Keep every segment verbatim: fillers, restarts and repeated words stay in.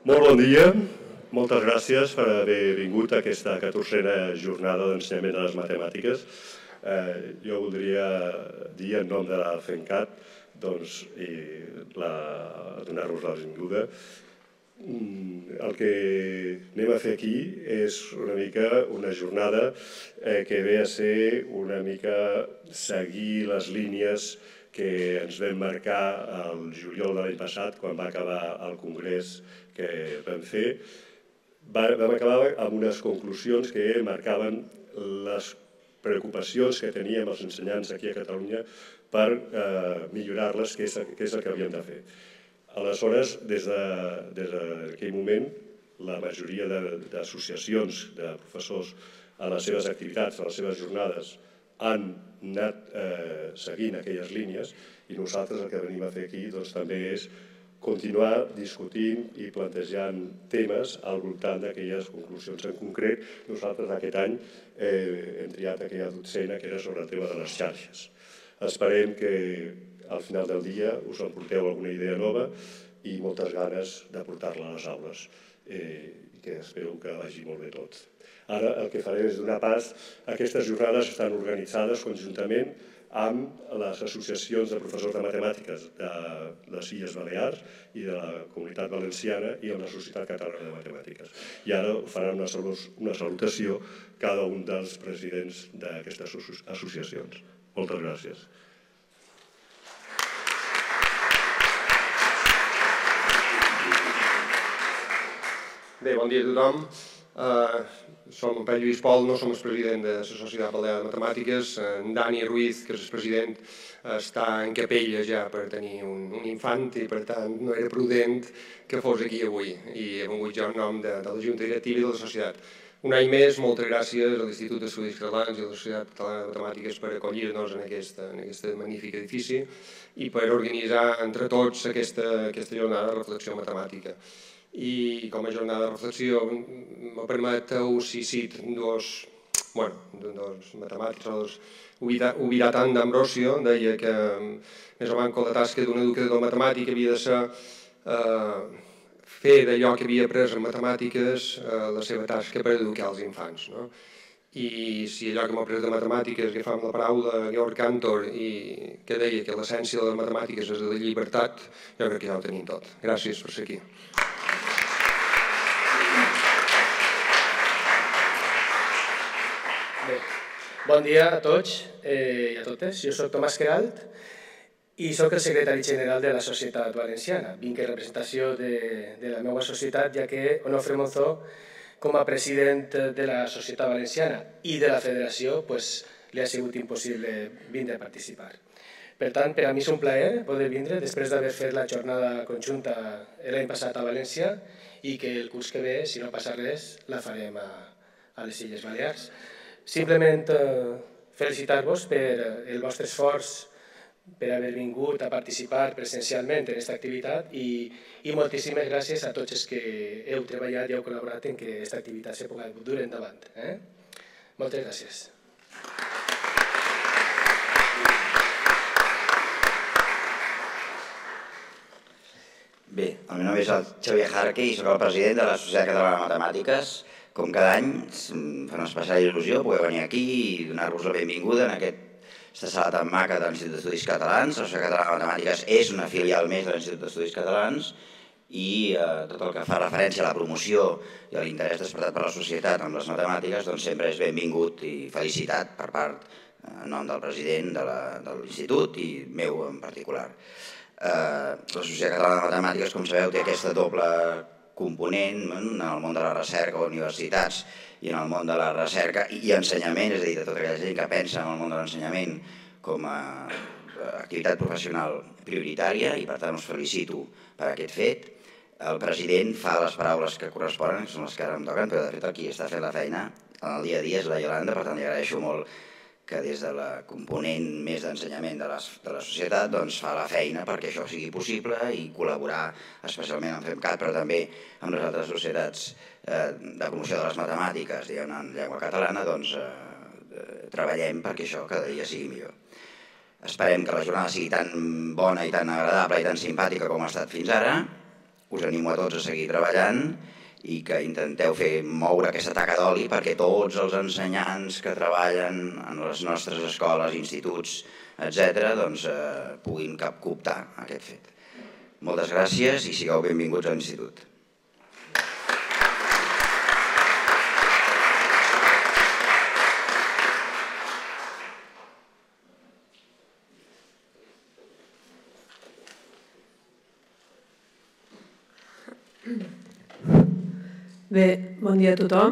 Molt bon dia, moltes gràcies per haver vingut a aquesta catorzena jornada d'ensenyament de les matemàtiques. Jo voldria dir en nom de la FENCAT i donar-vos la benvinguda. El que anem a fer aquí és una mica una jornada que ve a ser una mica seguir les línies que ens vam marcar el juliol de l'any passat, quan va acabar el congrés que vam fer. Vam acabar amb unes conclusions que marcaven les preocupacions que teníem els ensenyants aquí a Catalunya per millorar-les, que és el que havíem de fer. Aleshores, des d'aquell moment, la majoria d'associacions de professors a les seves activitats, a les seves jornades, han anat seguint aquelles línies i nosaltres el que venim a fer aquí també és continuar discutint i plantejant temes al voltant d'aquelles conclusions. En concret, nosaltres aquest any hem triat aquella dotzena que era sobre el tema de les xarxes. Esperem que al final del dia us emporteu alguna idea nova i moltes ganes de portar-la a les aules, i que espero que vagi molt bé tot. Ara el que farem és donar pas a aquestes jornades que estan organitzades conjuntament amb les associacions de professors de matemàtiques de les Illes Balears i de la Comunitat Valenciana i amb la Societat Catalana de Matemàtiques. I ara faran una salutació cada un dels presidents d'aquestes associacions. Moltes gràcies. Bé, bon dia a tothom. Som en Pere Lluís Pol, no som el president de la Societat Balear de Matemàtiques. En Dani Ruiz, que és el president, està en capella ja per tenir un infant i per tant no era prudent que fos aquí avui. I he vingut jo en nom de la Junta Directiva i de la societat. Un any més, moltes gràcies a l'Institut d'Estudis Catalans i a la Societat Catalana de Matemàtiques per acollir-nos en aquest magnífic edifici i per organitzar entre tots aquesta jornada de reflexió matemàtica. I com a jornada de reflexió me permeteu, si cit dos matemàtics, Ubiratan d'Ambrosio, deia que més o menys la tasca d'un educador matemàtic havia de ser fer d'allò que havia après en matemàtiques la seva tasca per educar els infants. I si allò que hem après de matemàtiques, agafam la paraula de Georg Cantor, que deia que l'essència de les matemàtiques és la llibertat, jo crec que ja ho tenim tot. Gràcies per ser aquí. Bon dia a tots i a totes. Jo soc Tomàs Queralt i soc el secretari general de la Societat Valenciana. Vinc en representació de la meva societat, ja que Onofre Monzó, com a president de la Societat Valenciana i de la federació, li ha sigut impossible vindre a participar. Per tant, per a mi és un plaer poder vindre després d'haver fet la jornada conjunta l'any passat a València i que el curs que ve, si no passa res, la farem a les Illes Balears. Simplement felicitar-vos per el vostre esforç, per haver vingut a participar presencialment en aquesta activitat i moltíssimes gràcies a tots els que heu treballat i heu col·laborat en que aquesta activitat se pugui dur endavant. Moltes gràcies. Bé, el meu nom és Xavier Jarque i soc el president de la Societat Catalana de Matemàtiques. Com cada any, em fa una especial il·lusió poder venir aquí i donar-vos la benvinguda en aquesta sala tan maca de l'Institut d'Estudis Catalans. La Societat Catalana de Matemàtiques és una filial més de l'Institut d'Estudis Catalans i tot el que fa referència a la promoció i a l'interès despertat per la societat amb les matemàtiques sempre és benvingut i felicitat per part, en nom del president de l'Institut i meu en particular. La Societat Catalana de Matemàtiques, com sabeu, té aquesta doble component en el món de la recerca o universitats i en el món de la recerca i ensenyament, és a dir, de tota aquella gent que pensa en el món de l'ensenyament com a activitat professional prioritària i per tant us felicito per aquest fet. El president fa les paraules que corresponen, que són les que ara em toquen, però de fet el qui està fent la feina en el dia a dia és la Iolanda, per tant li agraeixo molt que des de la component més d'ensenyament de la societat fa la feina perquè això sigui possible i col·laborar especialment amb FEMCAT, però també amb les altres societats de promoció de les matemàtiques en llengua catalana, doncs treballem perquè això cada dia sigui millor. Esperem que la jornada sigui tan bona i tan agradable i tan simpàtica com ha estat fins ara us animo a tots a seguir treballant i que intenteu fer moure aquesta taca d'oli perquè tots els ensenyants que treballen en les nostres escoles, instituts, etcètera, doncs puguin cooptar aquest fet. Moltes gràcies i sigueu benvinguts a l'institut. Bé, bon dia a tothom.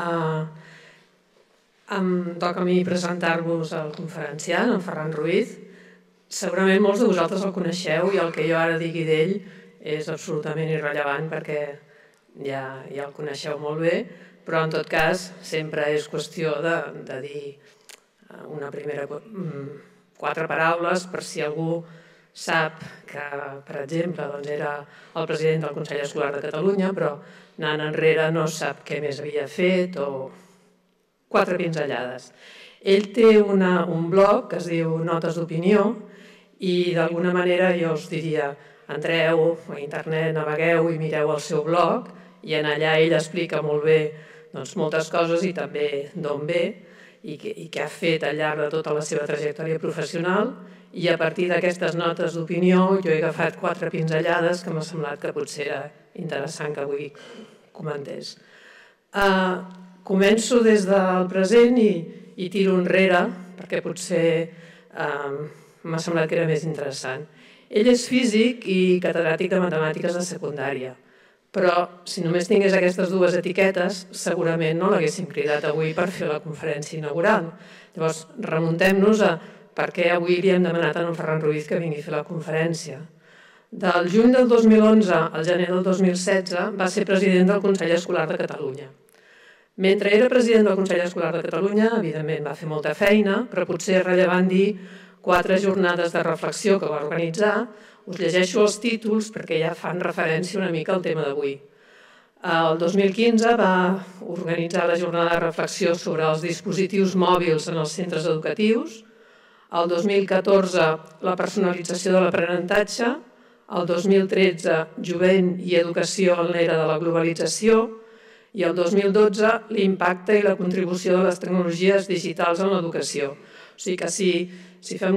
Em toca a mi presentar-vos el conferenciant, en Ferran Ruiz. Segurament molts de vosaltres el coneixeu i el que jo ara digui d'ell és absolutament irrellevant perquè ja el coneixeu molt bé, però en tot cas sempre és qüestió de dir una primera quatre paraules per si algú sap que, per exemple, era el president del Consell Escolar de Catalunya, però anant enrere no sap què més havia fet o quatre pinzellades. Ell té un blog que es diu Notes d'Opinió i d'alguna manera jo us diria entreu a internet, navegueu i mireu el seu blog i en allà ell explica molt bé moltes coses i també d'on ve i què ha fet al llarg de tota la seva trajectòria professional i a partir d'aquestes notes d'opinió jo he agafat quatre pinzellades que m'ha semblat que potser era interessant que avui comentés. Començo des del present i tiro enrere perquè potser m'ha semblat que era més interessant. Ell és físic i catedràtic de matemàtiques de secundària, però si només tingués aquestes dues etiquetes segurament no l'haguéssim cridat avui per fer la conferència inaugural. Llavors remuntem-nos a per què avui li hem demanat a en Ferran Ruiz que vingui a fer la conferència. Del juny del dos mil onze al gener del dos mil setze va ser president del Consell Escolar de Catalunya. Mentre era president del Consell Escolar de Catalunya, evidentment va fer molta feina, però potser és rellevant dir quatre jornades de reflexió que va organitzar. Us llegeixo els títols perquè ja fan referència una mica al tema d'avui. El dos mil quinze va organitzar la jornada de reflexió sobre els dispositius mòbils en els centres educatius. El dos mil catorze, la personalització de l'aprenentatge. El dos mil tretze, jovent i educació en l'era de la globalització. I el dos mil dotze, l'impacte i la contribució de les tecnologies digitals en l'educació. O sigui que si fem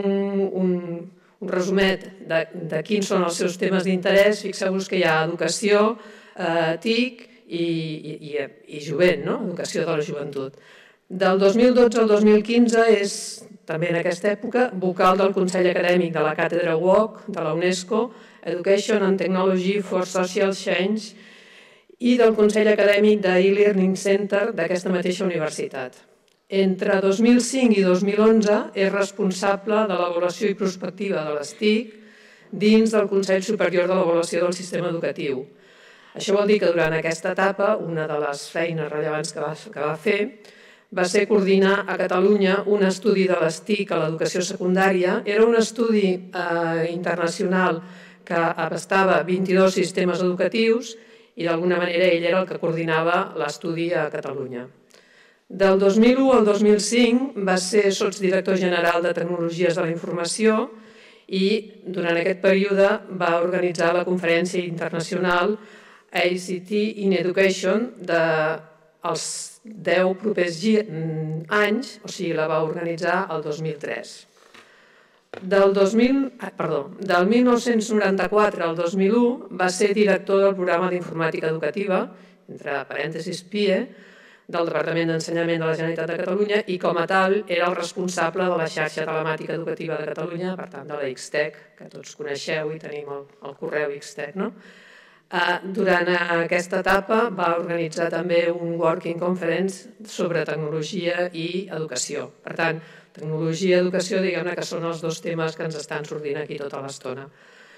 un resumet de quins són els seus temes d'interès, fixeu-vos que hi ha educació, T I C i jovent, educació de la joventut. Del dos mil dotze al dos mil quinze és, també en aquesta època, vocal del Consell Acadèmic de la Càtedra W O C de la UNESCO, Education and Technology for Social Change, i del Consell Acadèmic de e-Learning Center d'aquesta mateixa universitat. Entre dos mil cinc i dos mil onze és responsable de l'avaluació i prospectiva de les T I C dins del Consell Superior de l'Avaluació del Sistema Educatiu. Això vol dir que durant aquesta etapa, una de les feines rellevants que va fer va ser coordinar a Catalunya un estudi de les T I C a l'educació secundària. Era un estudi internacional que abastava vint-i-dos sistemes educatius i d'alguna manera ell era el que coordinava l'estudi a Catalunya. Del dos mil u al dos mil cinc va ser sotsdirector general de Tecnologies de la Informació i durant aquest període va organitzar la conferència internacional A C T in Education dels deu propers anys, o sigui, la va organitzar el dos mil tres. Del mil nou-cents noranta-quatre al dos mil u va ser director del programa d'Informàtica Educativa, entre parèntesis P I E, del Departament d'Ensenyament de la Generalitat de Catalunya i com a tal era el responsable de la xarxa telemàtica educativa de Catalunya, per tant de la X T E C, que tots coneixeu i tenim el correu X T E C, no? Durant aquesta etapa va organitzar també un working conference sobre tecnologia i educació. Per tant, tecnologia i educació, diguem-ne que són els dos temes que ens estan sortint aquí tota l'estona.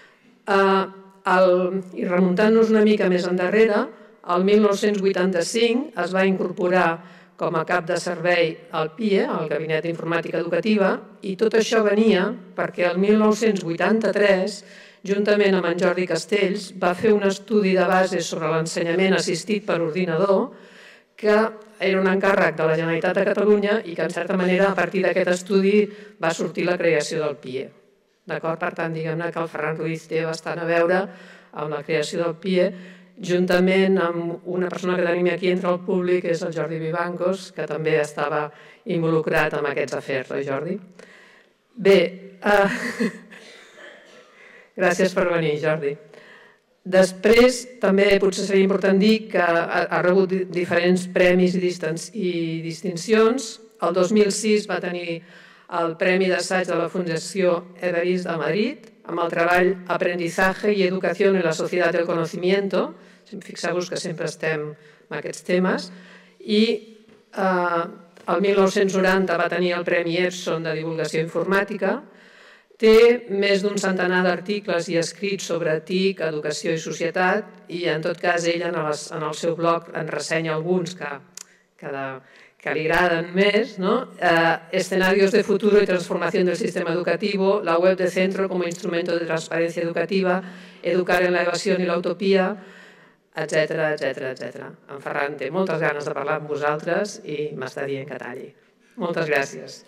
I remuntant-nos una mica més endarrere, el mil nou-cents vuitanta-cinc es va incorporar com a cap de servei al P I E, al Gabinet d'Informàtica Educativa, i tot això venia perquè el mil nou-cents vuitanta-tres juntament amb en Jordi Castells, va fer un estudi de base sobre l'ensenyament assistit per ordinador, que era un encàrrec de la Generalitat de Catalunya i que, en certa manera, a partir d'aquest estudi va sortir la creació del P I E. Per tant, diguem-ne que el Ferran Ruiz té bastant a veure amb la creació del P I E, juntament amb una persona que tenim aquí entre el públic, que és el Jordi Vivancos, que també estava involucrat en aquests afers, oi Jordi? Bé, uh... gràcies per venir, Jordi. Després, també potser seria important dir que ha rebut diferents premis i distincions. El dos mil sis va tenir el Premi d'Assaig de la Fundació Everest de Madrid, amb el treball Aprendizaje y Educación en la Sociedad del Conocimiento. Fixeu-vos que sempre estem en aquests temes. I el mil nou-cents noranta va tenir el Premi Epson de Divulgació Informàtica. Té més d'un centenar d'articles i escrits sobre T I C, educació i societat, i en tot cas ell en el seu blog en ressenya alguns que li agraden més, Escenarios de futuro y transformación del sistema educativo, la web de centro como instrumento de transparencia educativa, educar en la evasión y la utopía, etcètera, etcètera, etcètera. En Ferran té moltes ganes de parlar amb vosaltres i m'està dient que talli. Moltes gràcies.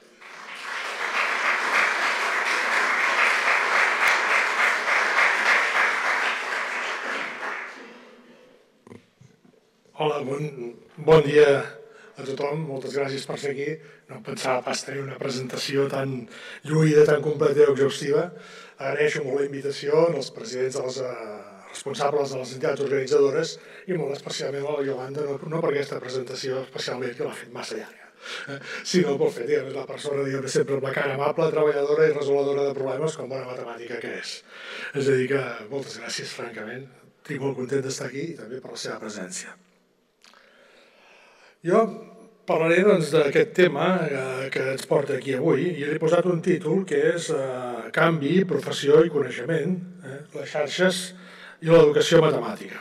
Hola, bon dia a tothom. Moltes gràcies per ser aquí. No em pensava pas tenir una presentació tan lluïda, tan completa i exhaustiva. Agraeixo molt la invitació als presidents de les responsables de les entitats organitzadores i molt especialment a la Iolanda, no per aquesta presentació especialment, que l'ha fet massa llarga, sinó pel fet, és la persona sempre amb la cara amable, treballadora i resoladora de problemes com bona matemàtica que és. És a dir que moltes gràcies, francament. Estic molt content d'estar aquí i també per la seva presència. Jo parlaré d'aquest tema que ens porta aquí avui i he posat un títol que és Canvi, professió i coneixement, les xarxes i l'educació matemàtica.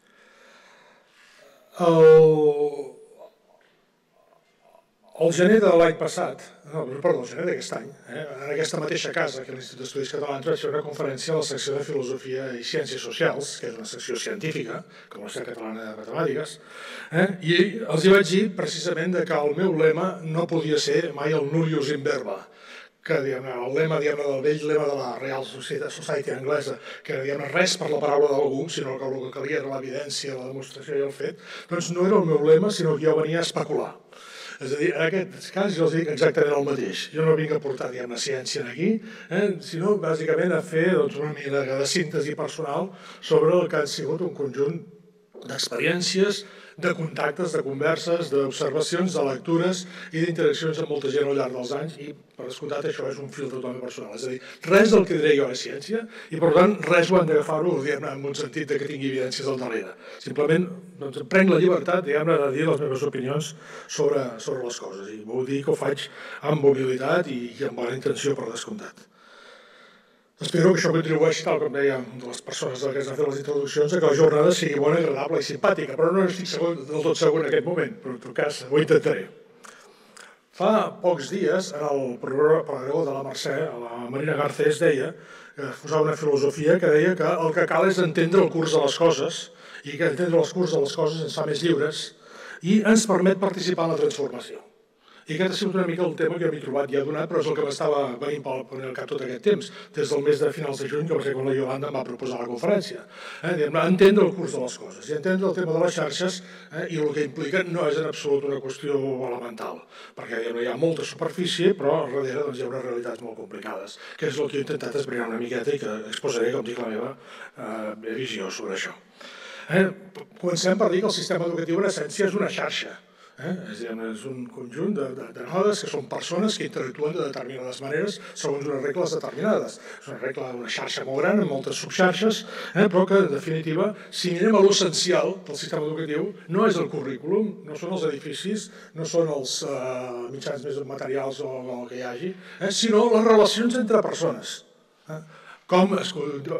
El gener de l'any passat, no, perdó, el gener d'aquest any, en aquesta mateixa casa, que l'Institut d'Estudis Catalans, vaig fer una conferència a la secció de Filosofia i Ciències Socials, que és una secció científica, com la Societat Catalana de Matemàtiques, i els hi vaig dir precisament que el meu lema no podia ser mai el nullius in verba, que el lema del vell lema de la Real Society anglesa, que era res per la paraula d'algú, sinó que el que calia era l'evidència, la demostració i el fet, doncs no era el meu lema, sinó que jo venia a especular. És a dir, en aquest cas jo els dic exactament el mateix. Jo no vinc a portar, diguem-ne, ciència aquí, sinó bàsicament a fer una mica de síntesi personal sobre el que han sigut un conjunt d'experiències, de contactes, de converses, d'observacions, de lectures i d'interaccions amb molta gent al llarg dels anys i, per descomptat, això és un fil totalment personal. És a dir, res del que diré jo és ciència i, per tant, res ho han d'agafar-ho, diguem-ne, en un sentit que tingui evidències al darrere. Simplement, doncs, prenc la llibertat, diguem-ne, de dir les meves opinions sobre les coses i vull dir que ho faig amb humilitat i amb bona intenció, per descomptat. Espero que això contribueixi, tal com deia de les persones que ens han fet les introduccions, que la jornada sigui bona, agradable i simpàtica, però no estic del tot segur en aquest moment, però en tot cas ho intentaré. Fa pocs dies, en el programa de la Mercè, la Marina Garcés deia, que posava una filosofia que deia que el que cal és entendre el curs de les coses i que entendre el curs de les coses ens fa més lliures i ens permet participar en la transformació. I aquest ha sigut una mica el tema que m'he trobat ja donat, però és el que m'estava venint pel cap tot aquest temps, des del mes de finals de juny, que va ser quan la Iolanda em va proposar la conferència. Entendre el curs de les coses i entendre el tema de les xarxes i el que implica no és en absolut una qüestió elemental, perquè hi ha molta superfície, però al darrere hi ha unes realitats molt complicades, que és el que he intentat esbrinar una miqueta i que exposaré, com dic, la meva visió sobre això. Comencem per dir que el sistema educatiu en essència és una xarxa. És un conjunt de nodes que són persones que interactuen de determinades maneres segons unes regles determinades. És una regla, una xarxa molt gran, amb moltes subxarxes, però que, en definitiva, si mirem a l'essencial del sistema educatiu, no és el currículum, no són els edificis, no són els mitjans més materials o el que hi hagi, sinó les relacions entre persones. Com es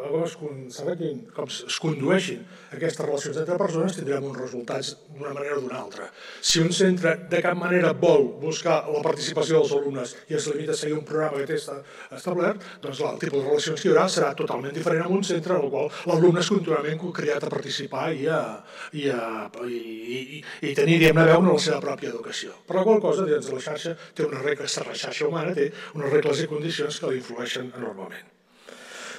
condueixin aquestes relacions entre persones, tindrem uns resultats d'una manera o d'una altra. Si un centre de cap manera vol buscar la participació dels alumnes i es limita a seguir un programa que té establert, doncs el tipus de relacions que hi haurà serà totalment diferent amb un centre en el qual l'alumne és contínuament criat a participar i tenir, diguem-ne, a veure la seva pròpia educació. Per la qual cosa, dins de la xarxa, té unes regles, la xarxa humana té unes regles i condicions que l'influeixen enormement.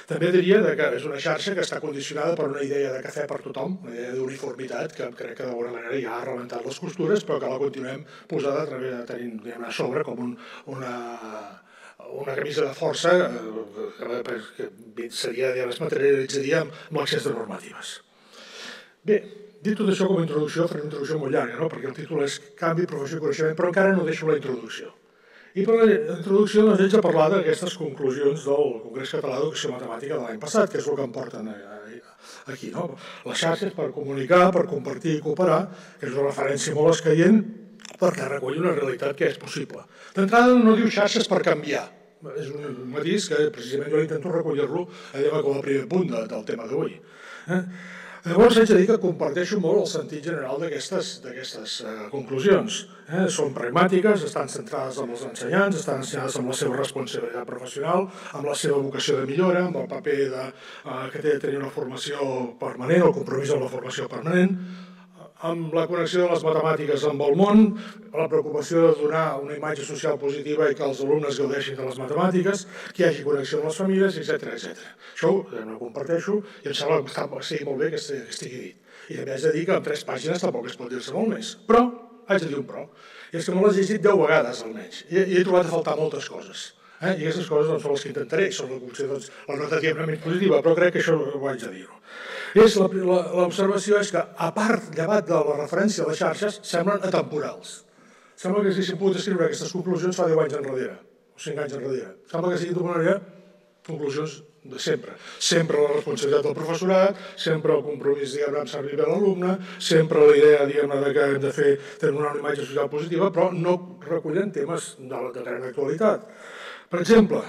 També diria que és una xarxa que està condicionada per una idea de cafè per tothom, una idea d'uniformitat, que crec que d'alguna manera ja ha rebentat les costures, però que la continuem posada a través de tenir a sobre com un, una, una camisa de força eh, que seria, es materialitzaria amb l'accés de normatives. Bé, dit tot això com a introducció, faré una introducció molt llarga, no? Perquè el títol és Canvi, professió i coneixement, però encara no deixo la introducció. I per la introducció doncs, haig de parlar d'aquestes conclusions del Congrés Català d'Educació Matemàtica de l'any passat, que és el que em porten aquí. No? Les xarxes per comunicar, per compartir i cooperar, que és una referència molt escaient perquè recull una realitat que és possible. D'entrada no diu xarxes per canviar. És un matís que precisament jo intento recollir-lo com a primer punt del tema d'avui. Llavors haig de dir que comparteixo molt el sentit general d'aquestes conclusions. Són pragmàtiques, estan centrades en els ensenyants, estan ensenyades amb la seva responsabilitat professional, amb la seva vocació de millora, amb el paper que té de tenir una formació permanent, el compromís amb la formació permanent, amb la connexió de les matemàtiques amb el món, la preocupació de donar una imatge social positiva i que els alumnes gaudeixin de les matemàtiques, que hi hagi connexió amb les famílies, etcètera, etcètera. Això ho comparteixo i em sembla que sigui molt bé que estigui dit. I també haig de dir que en tres pàgines tampoc es pot dir-se molt més. Però, haig de dir un però, i és que me l'he llegit deu vegades almenys, i he trobat a faltar moltes coses. I aquestes coses són les que intentaré, són la nota diàmnament positiva, però crec que això ho haig de dir-ho. L'observació és que, a part, llevat de la referència a les xarxes, semblen atemporals. Sembla que s'haguessin pogut escriure aquestes conclusions fa deu anys enrere, o cinc anys enrere. Sembla que siguin d'una manera conclusions de sempre. Sempre la responsabilitat del professorat, sempre el compromís, diguem-ne, amb servir bé l'alumne, sempre la idea, diguem-ne, que hem de fer tenir una imatge social positiva, però no recullen temes de gran actualitat. Per exemple,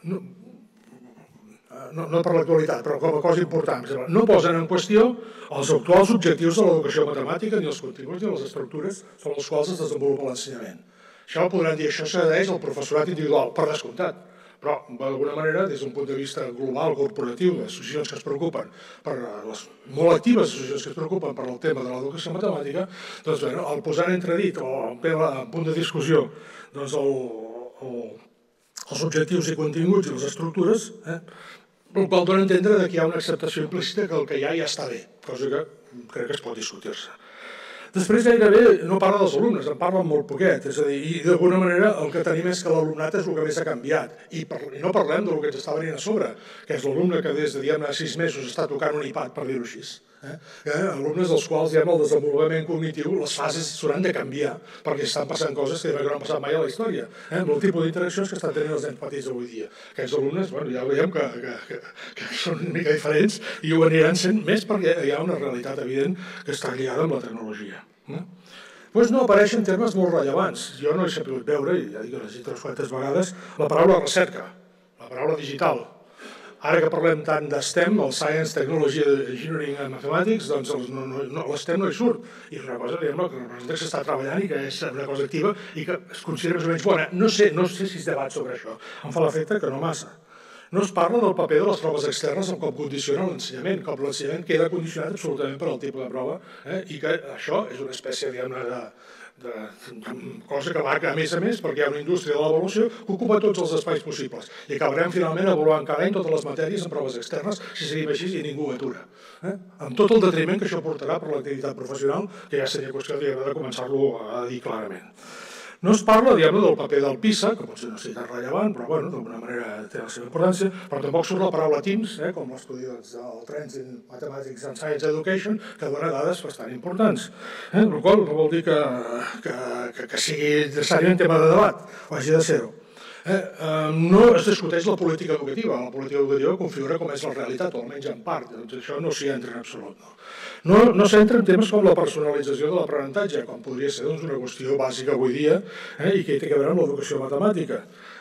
no per l'actualitat, però com a cosa important, no posen en qüestió els actuals objectius de l'educació matemàtica, ni els continguts ni les estructures sobre els quals es desenvolupa l'ensenyament. Això podran dir, això s'adhereix al professorat individual, per descomptat, però d'alguna manera, des d'un punt de vista global, corporatiu, d'associacions que es preocupen, per les molt actives associacions que es preocupen per el tema de l'educació matemàtica, doncs, bueno, el posar en entredit o en punt de discussió, doncs, els objectius i continguts i les estructures, el qual dona a entendre que hi ha una acceptació implícita que el que hi ha ja està bé, cosa que crec que es pot discutir-se. Després gairebé no parla dels alumnes, en parla molt poquet, és a dir, i d'alguna manera el que tenim és que l'alumnat és el que més ha canviat, i no parlem del que ens està venint a sobre, que és l'alumne que des de, diguem-ne, sis mesos està tocant un iPad, per dir-ho així. Alumnes dels quals, diguem, el desenvolupament cognitiu, les fases s'hauran de canviar, perquè estan passant coses que no han passat mai a la història, amb el tipus d'interaccions que estan tenint els nens petits avui dia. Aquests alumnes, ja veiem que són una mica diferents i ho aniran sent més perquè hi ha una realitat evident que està lligada amb la tecnologia. Doncs no apareixen termes molt rellevants. Jo no he sabut veure, i ja dic que l'he llegit unes quantes vegades, la paraula recerca, la paraula digital. Ara que parlem tant d'STEM, el Science, Technology, Engineering and Mathematics, doncs l'STEM no hi surt. I és una cosa, diguem-ne, que representa que s'està treballant i que és una cosa activa i que es considera més o menys bona. No sé si es debat sobre això. Em fa l'efecte que no massa. No es parla del paper de les proves externes com condiciona l'ensenyament, com l'ensenyament queda condicionat absolutament per al tipus de prova i que això és una espècie, diguem-ne, de cosa que va a més a més perquè hi ha una indústria de l'avaluació que ocupa tots els espais possibles i acabarem finalment avaluant cada any totes les matèries en proves externes si seguim així i ningú ho atura. Amb tot el detriment que això portarà per l'activitat professional, que ja seria qüestió de començar-lo a dir clarament. No es parla, diguem-ne, del paper del PISA, que potser no sigui tan rellevant, però, bueno, d'alguna manera té la seva importància, però tampoc surt la paraula TIMSS, com l'estudi del Trends in Mathematics and Science Education, que dona dades bastant importants. El qual no vol dir que sigui necessàriament tema de debat, o hagi de ser-ho. No es discuteix la política educativa, la política educativa configura com és la realitat, o almenys en part, doncs això no s'hi entra en absolut. No s'entra en temes com la personalització de l'aprenentatge, com podria ser una qüestió bàsica avui dia i que té a veure amb l'educació matemàtica.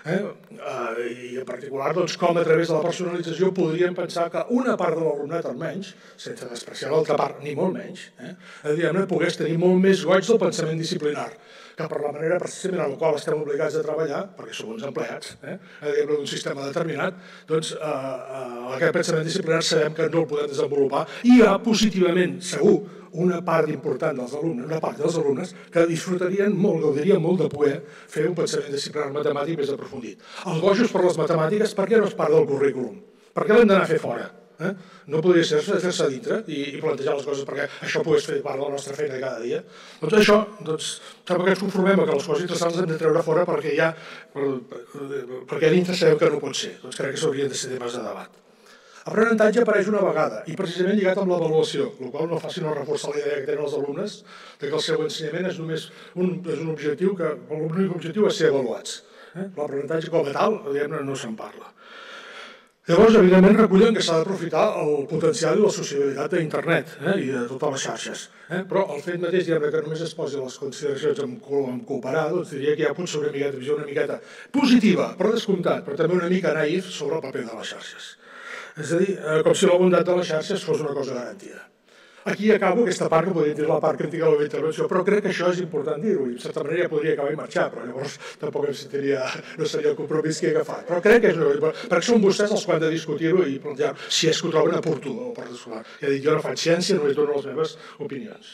I en particular com a través de la personalització podríem pensar que una part de l'alumnat almenys, sense despreciar l'altra part ni molt menys, pogués tenir molt més goig del pensament disciplinar, que per la manera precisament en la qual estem obligats a treballar, perquè som uns empleats d'un sistema determinat, doncs aquest pensament disciplinar sabem que no el podem desenvolupar i hi ha positivament, segur, una part important dels alumnes, una part dels alumnes que disfrutarien molt, gaudirien molt de poder fer un pensament disciplinar matemàtic més aprofundit. Els bojos per les matemàtiques, per què no és part del currículum? Per què l'hem d'anar a fer fora? No podria ser fer-se a dintre i plantejar les coses perquè això pogués fer part de la nostra feina cada dia. Doncs això, sembla que ens conformem que les coses interessants les hem de treure fora perquè ja perquè a dintre sabem que no pot ser. Doncs crec que s'haurien de ser temes de debat. Aprenentatge apareix una vegada i precisament lligat amb l'avaluació, el qual no fa sinó reforçar la idea que tenen els alumnes que el seu ensenyament és només un objectiu que l'únic objectiu és ser avaluats. L'aprenentatge com a tal, no se'n parla. Llavors, evidentment, recullen que s'ha d'aprofitar el potencial i la sociabilitat d'internet i de totes les xarxes. Però el fet mateix que només es posi les consideracions en cooperar, doncs diria que hi ha punts sobre una visió una miqueta positiva, per descomptat, però també una mica naïf sobre el paper de les xarxes. És a dir, com si la bondat de les xarxes fos una cosa garantida. Aquí acabo aquesta part que podria dir la part crítica de la meva intervenció, però crec que això és important dir-ho i, en certa manera, ja podria acabar i marxar, però llavors tampoc em sentiria, no seria el compromís que he agafat. Però crec que és una cosa, perquè són vostès els que han de discutir-ho i plantejar si és que ho troben oportú o per escolar. Ja dic, jo no faig ciència, només dono les meves opinions.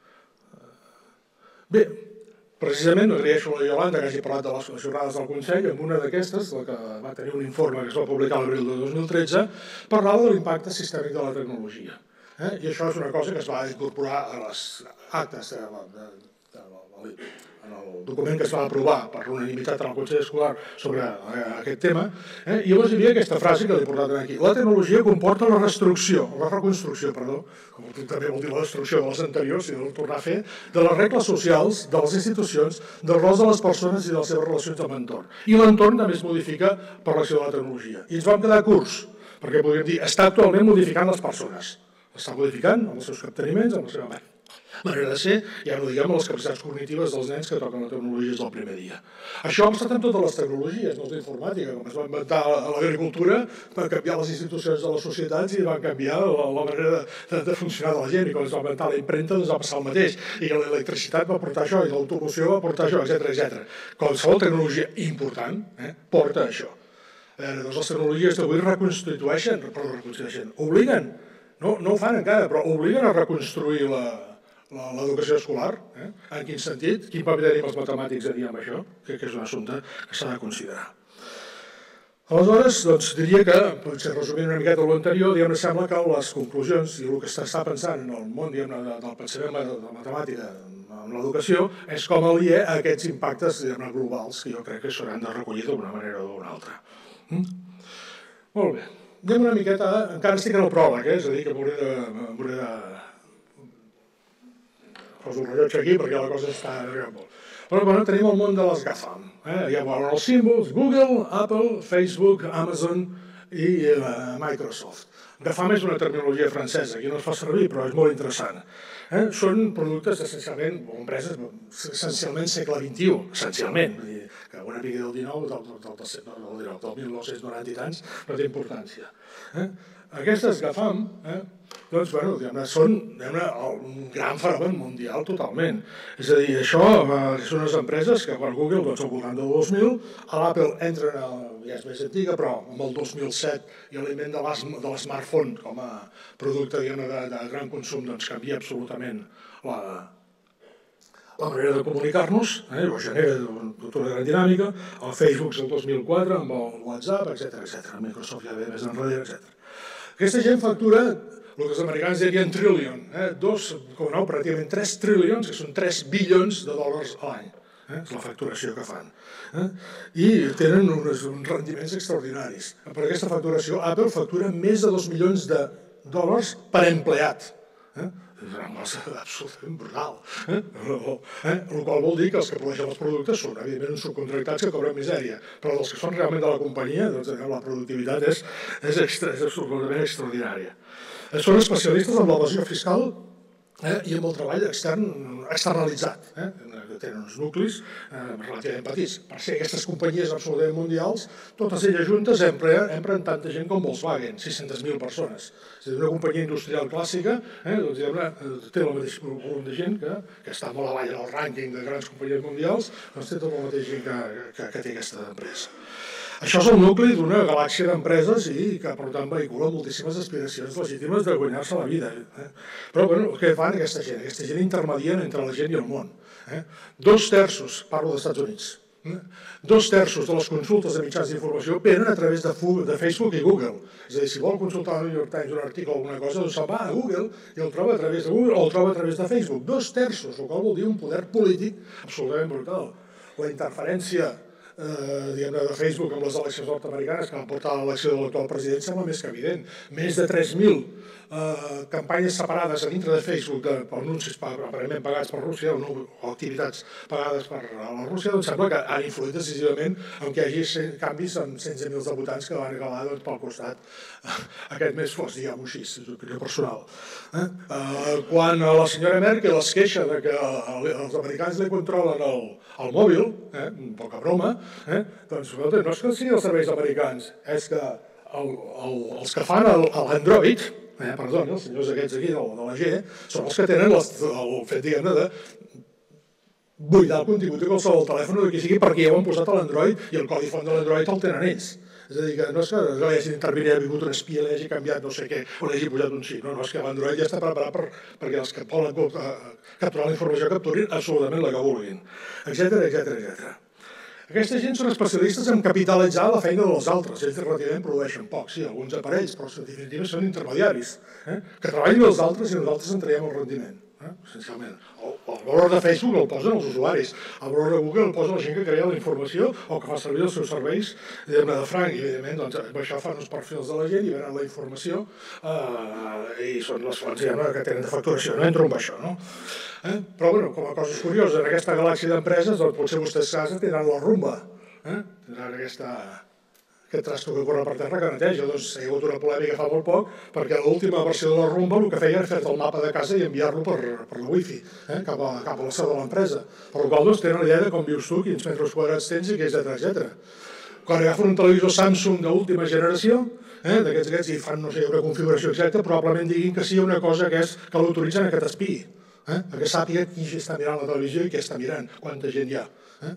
Bé, precisament agraeixo a la Iolanda que hagi parlat de les jornades del Consell, amb una d'aquestes, la que va tenir un informe que es va publicar l'abril de dos mil tretze, parlava de l'impacte sistèmic de la tecnologia. I això és una cosa que es va incorporar a les actes en el document que es va aprovar per unanimitat en el Consell Escolar sobre aquest tema. I llavors hi havia aquesta frase que l'he portat aquí. La tecnologia comporta la reconstrucció, la reconstrucció, perdó, com també vol dir la destrucció de les anteriors, i de tornar a fer, de les regles socials, de les institucions, dels rols de les persones i de les seves relacions amb l'entorn. I l'entorn també es modifica per l'acció de la tecnologia. I ens vam quedar curts, perquè podríem dir, està actualment modificant les persones. Està modificant amb els seus capteniments, amb la seva manera de ser, ja no diguem les capacitats cognitives dels nens que toquen la tecnologia des del primer dia. Això ha passat amb totes les tecnologies, no és d'informàtica, com es va inventar a l'agricultura, van canviar les institucions de les societats i van canviar la manera de funcionar de la gent, i quan es va inventar la impremta doncs va passar el mateix, i l'electricitat va portar això, i l'automoció va portar això, etcètera, etcètera. Qualsevol tecnologia important porta això. Doncs les tecnologies d'avui reconstitueixen, perdó, reconstitueixen, obliguen, no ho fan encara, però obliguen a reconstruir l'educació escolar. En quin sentit? Quin paper tenim els matemàtics a dir amb això? Crec que és un assumpte que s'ha de considerar. Aleshores, doncs, diria que, potser resumint una miqueta l'anterior, em sembla que les conclusions i el que s'està pensant en el món del pensament de la matemàtica en l'educació és com aliè a aquests impactes globals que jo crec que s'hauran de recollir d'una manera o d'una altra. Molt bé. Anem una miqueta, encara estic en el pròleg, és a dir, que m'hauré de... Poso el rellotge aquí perquè la cosa està... Però bueno, tenim el món de les GAFAM. Hi ha els símbols, Google, Apple, Facebook, Amazon i Microsoft. GAFAM és una terminologia francesa, aquí no es fa servir, però és molt interessant. Són productes essencialment, o empreses essencialment segle vint-i-u, essencialment, que una mica del dinou, del mil nou-cents noranta i tants, no té importància. Aquestes GAFAM són un gran fenomen mundial totalment. És a dir, això són unes empreses que quan Google, al voltant del dos mil, l'Apple entra, ja és més antiga, però amb el dos mil set i l'element de l'smartphone com a producte de gran consum canvia absolutament la la manera de comunicar-nos, ho genera tota una gran dinàmica, el Facebook és el dos mil quatre, amb el WhatsApp, etcètera, Microsoft ja ve més enrere, etcètera. Aquesta gent factura el que els americans dirien trillion, dos coma nou, pràcticament tres trilions, que són tres bilions de dòlars a l'any, és la facturació que fan. I tenen uns rendiments extraordinaris. Per aquesta facturació, Apple factura més de dos milions de dòlars per empleat. És una cosa absolutament brutal. El qual vol dir que els que produeixen els productes són, evidentment, uns subcontractats que cobren misèria, però els que són realment de la companyia, la productivitat és absolutament extraordinària. Són especialistes en l'evasió fiscal i amb el treball externalitzat. Tenen uns nuclis relativament petits. Per ser aquestes companyies absolutament mundials, totes elles juntes empren tanta gent com Volkswagen, sis-centes mil persones. És a dir, una companyia industrial clàssica té el mateix volum de gent que està molt avall en el rànquing de grans companyies mundials, doncs té tot el mateix gent que té aquesta empresa. Això és el nucli d'una galàxia d'empreses i que, per tant, vehicula moltíssimes aspiracions legítimes de guanyar-se la vida. Però, bueno, què fan aquesta gent? Aquesta gent intermedien entre la gent i el món. Dos terços, parlo dels Estats Units, Dos terços de les consultes de mitjans d'informació venen a través de Facebook i Google. És a dir, si vol consultar al New York Times un article o alguna cosa, doncs se'n va a Google i el troba a través de Google o el troba a través de Facebook. Dos terços, el qual vol dir un poder polític absolutament brutal. La interferència de Facebook amb les eleccions nord-americanes que van portar a l'elecció de l'actual president sembla més que evident. Més de tres mil campanyes separades a dintre de Facebook per anuncis aparentment pagats per Rússia o activitats pagades per la Rússia, doncs sembla que han influït decisivament en què hi hagi canvis amb cents de mils de votants que van acabar pel costat aquest més fos, diguem-ho així, és una opinió personal. Quan la senyora Merkel es queixa que els americans li controlen el mòbil, poca broma, doncs no és que siguin els serveis americans, és que els que fan l'Android, perdoni, els senyors aquests aquí de la G, són els que tenen el fet, diguem-ne, de buidar el contingut de qualsevol telèfon o de qui sigui perquè ja ho han posat a l'Android i el codi font de l'Android el tenen ells. És a dir, que no és que l'hagi d'intervenir, ha vingut un espia, l'hagi canviat no sé què, o l'hagi posat un xip. No, no, és que l'Android ja està preparat perquè els que volen capturar la informació capturin absolutament la que vulguin, etcètera, etcètera, etcètera. Aquesta gent són especialistes en capitalitzar la feina dels altres. Ells relativament produeixen poc, sí, alguns aparells, però en definitiva són intermediaris, que treballin els altres i nosaltres en traiem el rendiment, essencialment. El valor de Facebook el posen els usuaris, el valor de Google el posen la gent que crea la informació o que fa servir els seus serveis de franc, i evidentment amb això fan uns perfils de la gent i venen la informació i són les fonts que tenen de facturació, no entro en això, no? Però, bueno, com a coses curioses, en aquesta galàxia d'empreses, doncs potser vostès a casa tindran la rumba, tindran aquest trasto que corre per terra que neteja. Doncs hi ha hagut una polèmica fa molt poc perquè l'última versió de la rumba el que feia era fer-te el mapa de casa i enviar-lo per la wifi cap a la seu de l'empresa. Per la qual cosa tenen la idea de com vius tu, quins metres quadrats tens i etcètera, etcètera. Quan agafen un televisor Samsung d'última generació, d'aquests aquests i fan, no sé, una configuració exacta, probablement diguin que sigui una cosa que l'autoritzen a que t'espiï, perquè sàpiga qui està mirant la televisió i què està mirant, quanta gent hi ha.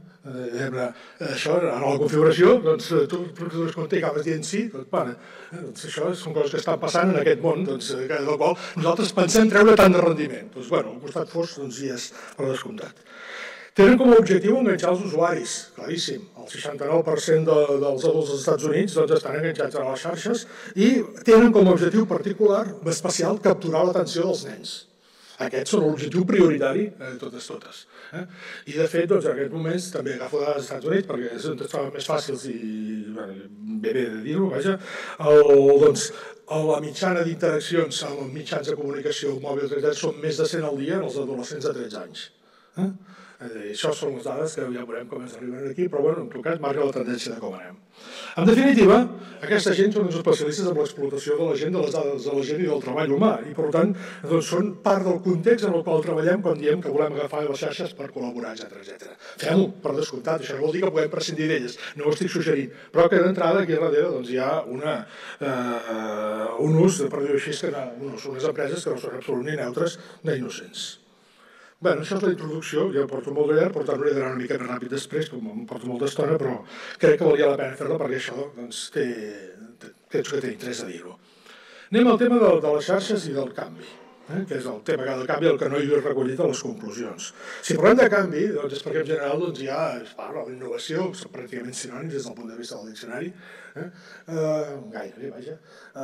Això, en la configuració, doncs tu es compte i acabes dient sí, doncs para. Això són coses que estan passant en aquest món, del qual nosaltres pensem treure tant de rendiment. Doncs, bueno, al costat fos, doncs hi és per descomptat. Tenen com a objectiu enganxar els usuaris, claríssim. El seixanta-nou per cent dels adults dels Estats Units estan enganxats a les xarxes i tenen com a objectiu particular, especial, capturar l'atenció dels nens. Aquests són l'objectiu prioritari de totes totes. I de fet, en aquests moments, també agafo dades dels Estats Units, perquè és on estaven més fàcils i bé bé de dir-ho, vaja, la mitjana d'interaccions amb mitjans de comunicació mòbils, etcètera, són més de cent al dia en els adolescents de tretze anys. Això són les dades que ja veurem com ens arriben aquí, però bueno, en tot cas marca la tendència de com anem. En definitiva, aquesta gent són uns especialistes en l'explotació de la gent, de les dades de la gent i del treball humà, i per tant són part del context en el qual treballem quan diem que volem agafar les xarxes per col·laborar, etcètera. Fem-ho, per descomptat, això no vol dir que puguem prescindir d'elles, no ho estic suggerint, però que d'entrada aquí darrere hi ha un ús, per dir-ho així, que són unes empreses que no són absolutament neutres ni innocents. Bé, això és la introducció, ja ho porto molt de llarg, per tant ho he d'anar una mica més ràpid després, com em porto molta estona, però crec que valia la pena fer-la perquè això té interès a dir-ho. Anem al tema de les xarxes i del canvi, que és el tema del canvi, el que no hi he recollit a les conclusions. Si parlem de canvi, és perquè en general ja es parla d'innovació, són pràcticament sinònims des del punt de vista del diccionari, gairebé, vaja.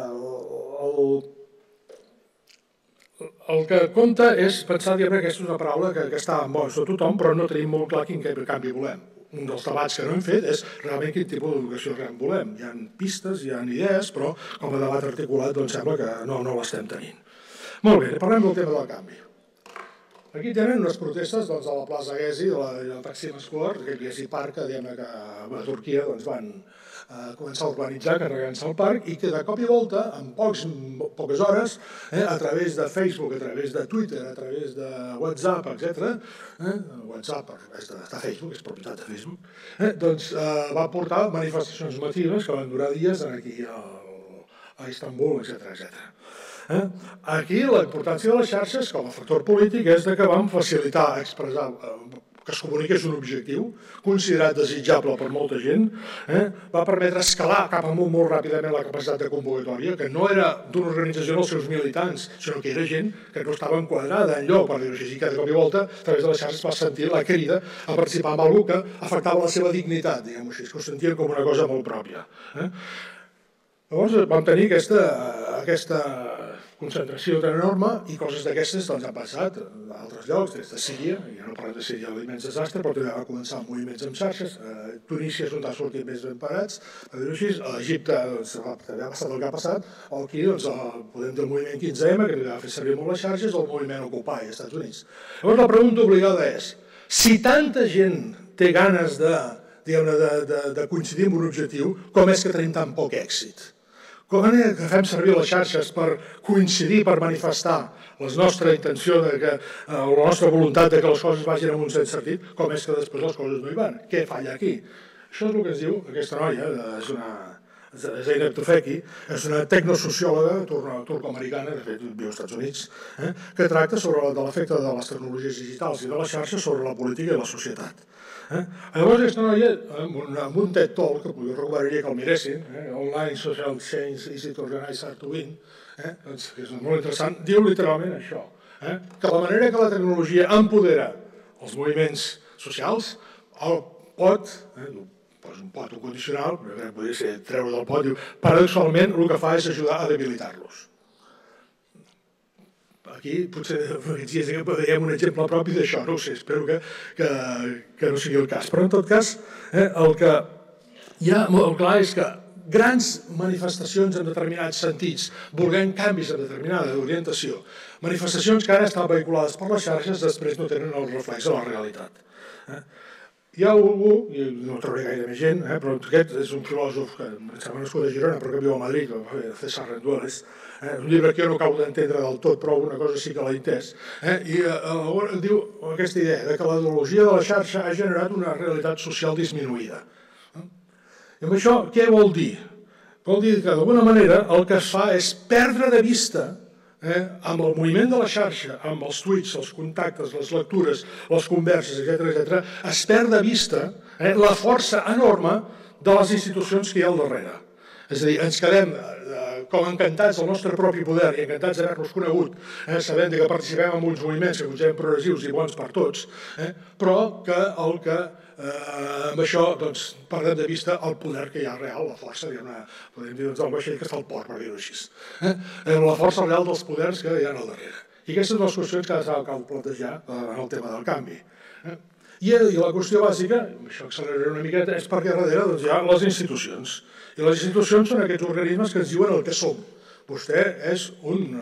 El que compta és pensar que aquesta és una paraula que està en bones de tothom, però no tenim molt clar quin canvi volem. Un dels debats que no hem fet és realment quin tipus d'educació volem. Hi ha pistes, hi ha idees, però com a debat articulat sembla que no l'estem tenint. Molt bé, parlem del tema del canvi. Aquí tenen unes protestes a la plaça Gezi, del Taksim Square, aquest Gezi Park, que a Turquia van començar a urbanitzar, carregant-se el parc, i que de cop i volta, en poques hores, a través de Facebook, a través de Twitter, a través de WhatsApp, etcètera, WhatsApp està a Facebook, és propietat de Facebook, doncs va portar manifestacions massives que van durar dies aquí a Istanbul, etcètera, etcètera. Aquí la importància de les xarxes com a factor polític és que vam facilitar expressar que es comuniqués un objectiu, considerat desitjable per molta gent, va permetre escalar cap amunt molt ràpidament la capacitat de convocatòria, que no era d'una organització dels seus militants, sinó que era gent que no estava enquadrada enlloc, per dir-ho així, que de cop i volta, a través de les xarxes va sentir la crida a participar en alguna cosa que afectava la seva dignitat, diguem-ho així, que ho sentien com una cosa molt pròpia. Llavors vam tenir aquesta concentració tan enorme i coses d'aquestes han passat a altres llocs, des de Síria, ja no parlem de Síria, l'immens desastre, però també va començar amb moviments en xarxes, a Tunísia és on ha sortit més ben parats, a dir-ho així, a Egipte també ha passat el que ha passat, o aquí podem dir el moviment quinze ema, que també va fer servir molt les xarxes, o el moviment Occupy als Estats Units. Llavors la pregunta obligada és, si tanta gent té ganes de coincidir amb un objectiu, com és que tenim tan poc èxit? Com és que fem servir les xarxes per coincidir, per manifestar la nostra intenció, la nostra voluntat que les coses vagin en un cert sentit, com és que després les coses no hi van? Què falla aquí? Això és el que ens diu aquesta noia, és una... Zeynep Tufekci, és una tecnosociòloga turco-americana, de fet viu als Estats Units, que tracta sobre l'efecte de les tecnologies digitals i de les xarxes sobre la política i la societat. Llavors aquesta noia, amb un TED Talk, que jo recomanaria que el miressin, Online Social Change is it Organized to Win, que és molt interessant, diu literalment això, que la manera que la tecnologia empodera els moviments socials pot, un pot, un condicional, però podria ser treure del pot, diu, paradoxalment el que fa és ajudar a debilitar-los. Aquí potser veiem un exemple propi d'això, no ho sé, espero que no sigui el cas. Però en tot cas, el que hi ha molt clar és que grans manifestacions en determinats sentits, volent canvis en determinada orientació, manifestacions que ara estan vehiculades per les xarxes, després no tenen el reflex de la realitat. Hi ha algú, i no trobaré gaire més gent, però aquest és un filòsof que em sembla nascut a Girona però que viu a Madrid, César Rendueles, un llibre que jo no acabo d'entendre del tot, però alguna cosa sí que l'he entès, i diu aquesta idea que la ideologia de la xarxa ha generat una realitat social disminuïda. I amb això què vol dir? Vol dir que d'alguna manera el que es fa és perdre de vista amb el moviment de la xarxa, amb els tuits, els contactes, les lectures, les converses, etcètera, es perd de vista la força enorme de les institucions que hi ha al darrere. És a dir, ens quedem com encantats del nostre propi poder i encantats d'haver-nos conegut, sabent que participem en uns moviments que considerem progressius i bons per tots, però que el que amb això perdem de vista el poder que hi ha real, la força, podem dir el vaixell que està al port, per dir-ho així, la força real dels poders que hi ha al darrere. I aquestes són les qüestions que cal plantejar en el tema del canvi. I la qüestió bàsica, això acceleraré una miqueta, és perquè darrere hi ha les institucions. I les institucions són aquests organismes que ens diuen el que som. Vostè és un...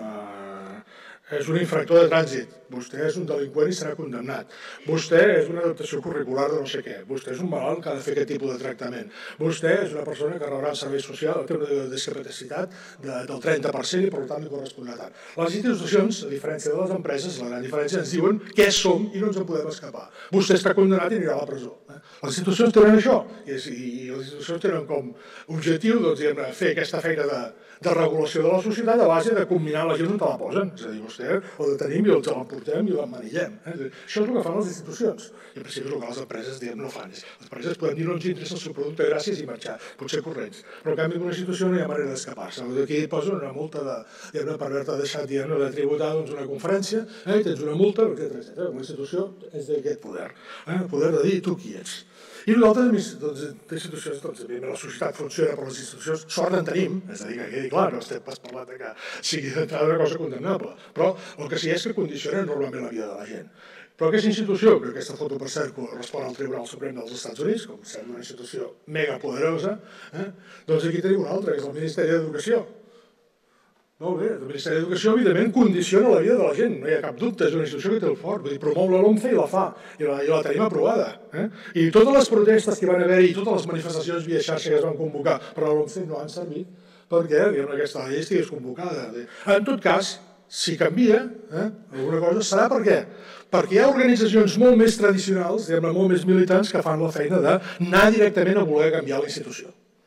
és un infractor de trànsit, vostè és un delinqüent i serà condemnat, vostè és una adaptació curricular de no sé què, vostè és un malalt que ha de fer aquest tipus de tractament, vostè és una persona que rebrà el servei social, té una discapacitat del trenta per cent i per tant li correspondrà tant. Les institucions, a diferència de les empreses, la gran diferència, ens diuen què som i no ens en podem escapar. Vostè està condemnat i anirà a la presó. Les institucions tenen això i les institucions tenen com objectiu fer aquesta feina de regulació de la societat a base de combinar la gent on te la posen. És a dir, vostè ho detenim i ens l'emportem i l'emmanillem. Això és el que fan les institucions. I en principi és el que les empreses no fan. Les empreses poden dir no ens interessa el seu producte, gràcies, i marxar, potser corrents. Però en canvi d'una institució no hi ha manera d'escapar-se. Aquí posen una multa per haver-te deixat de tributar una conferència, i tens una multa, etcètera. Una institució és d'aquest poder. El poder de dir tu qui ets. I nosaltres, institucions, evidentment la societat funciona per les institucions, sort en tenim, és a dir, que quedi clar, no estem pas parlant que sigui d'entrada una cosa condemnable, però el que sí és que condiciona enormement la vida de la gent. Però aquesta institució, que aquesta foto per cert respon al Tribunal Suprem dels Estats Units, com sembla una institució mega poderosa, doncs aquí tenim una altra, que és el Ministeri d'Educació. Molt bé, el Ministeri d'Educació evidentment condiciona la vida de la gent, no hi ha cap dubte, és una institució que té el fort, vull dir, promou la LOMCE i la fa, i la tenim aprovada. I totes les protestes que van haver-hi, totes les manifestacions via xarxa que es van convocar per la LOMCE no han servit perquè aquesta llei estigués convocada. En tot cas, si canvia alguna cosa, serà per què? Perquè hi ha organitzacions molt més tradicionals, molt més militants, que fan la feina d'anar directament a voler canviar la institució.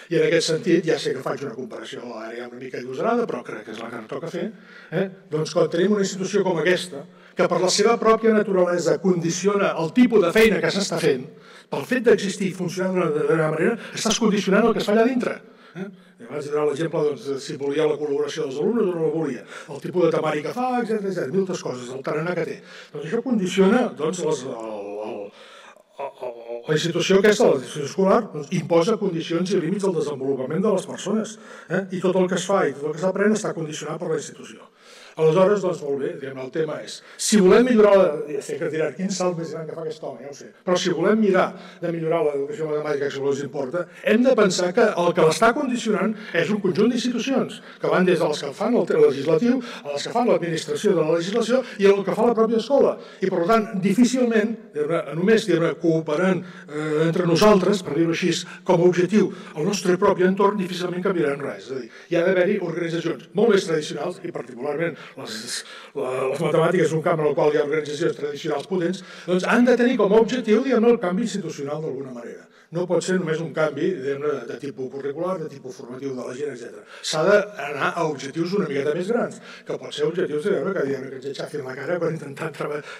I en aquest sentit, ja sé que faig una comparació ara ja una mica il·lusionada, però crec que és la que ens toca fer, doncs quan tenim una institució com aquesta, que per la seva pròpia naturalesa condiciona el tipus de feina que s'està fent, pel fet d'existir i funcionar d'una determinada manera, estàs condicionant el que es fa allà dintre. Abans he donat l'exemple de si volia la col·laboració dels alumnes o no la volia, el tipus de temari que fa, etcètera, moltes coses, el tarannà que té. Doncs això condiciona la institució aquesta, la institució escolar, imposa condicions i límits al desenvolupament de les persones. I tot el que es fa i tot el que s'aprèn està condicionat per la institució. Aleshores, doncs, molt bé, el tema és, si volem millorar, ja sé que diran, quin salt més gran que fa aquest home, ja ho sé, però si volem mirar de millorar l'educació matemàtica, que els importa, hem de pensar que el que l'està condicionant és un conjunt d'institucions, que van des de les que fan el legislatiu, a les que fan l'administració de la legislació i el que fa la pròpia escola. I, per tant, difícilment, només cooperant entre nosaltres, per dir-ho així, com a objectiu, el nostre propi entorn, difícilment canviarem res. És a dir, hi ha d'haver-hi organitzacions molt més tradicionals i, particularment, Les, les matemàtiques és un camp en el qual hi ha organitzacions tradicionals potents, doncs han de tenir com a objectiu, diguem-ne, el canvi institucional d'alguna manera. No pot ser només un canvi de tipus curricular, de tipus formatiu de la gent, etcètera. S'ha d'anar a objectius una miqueta més grans, que pot ser objectius que ens aixafin la cara per intentar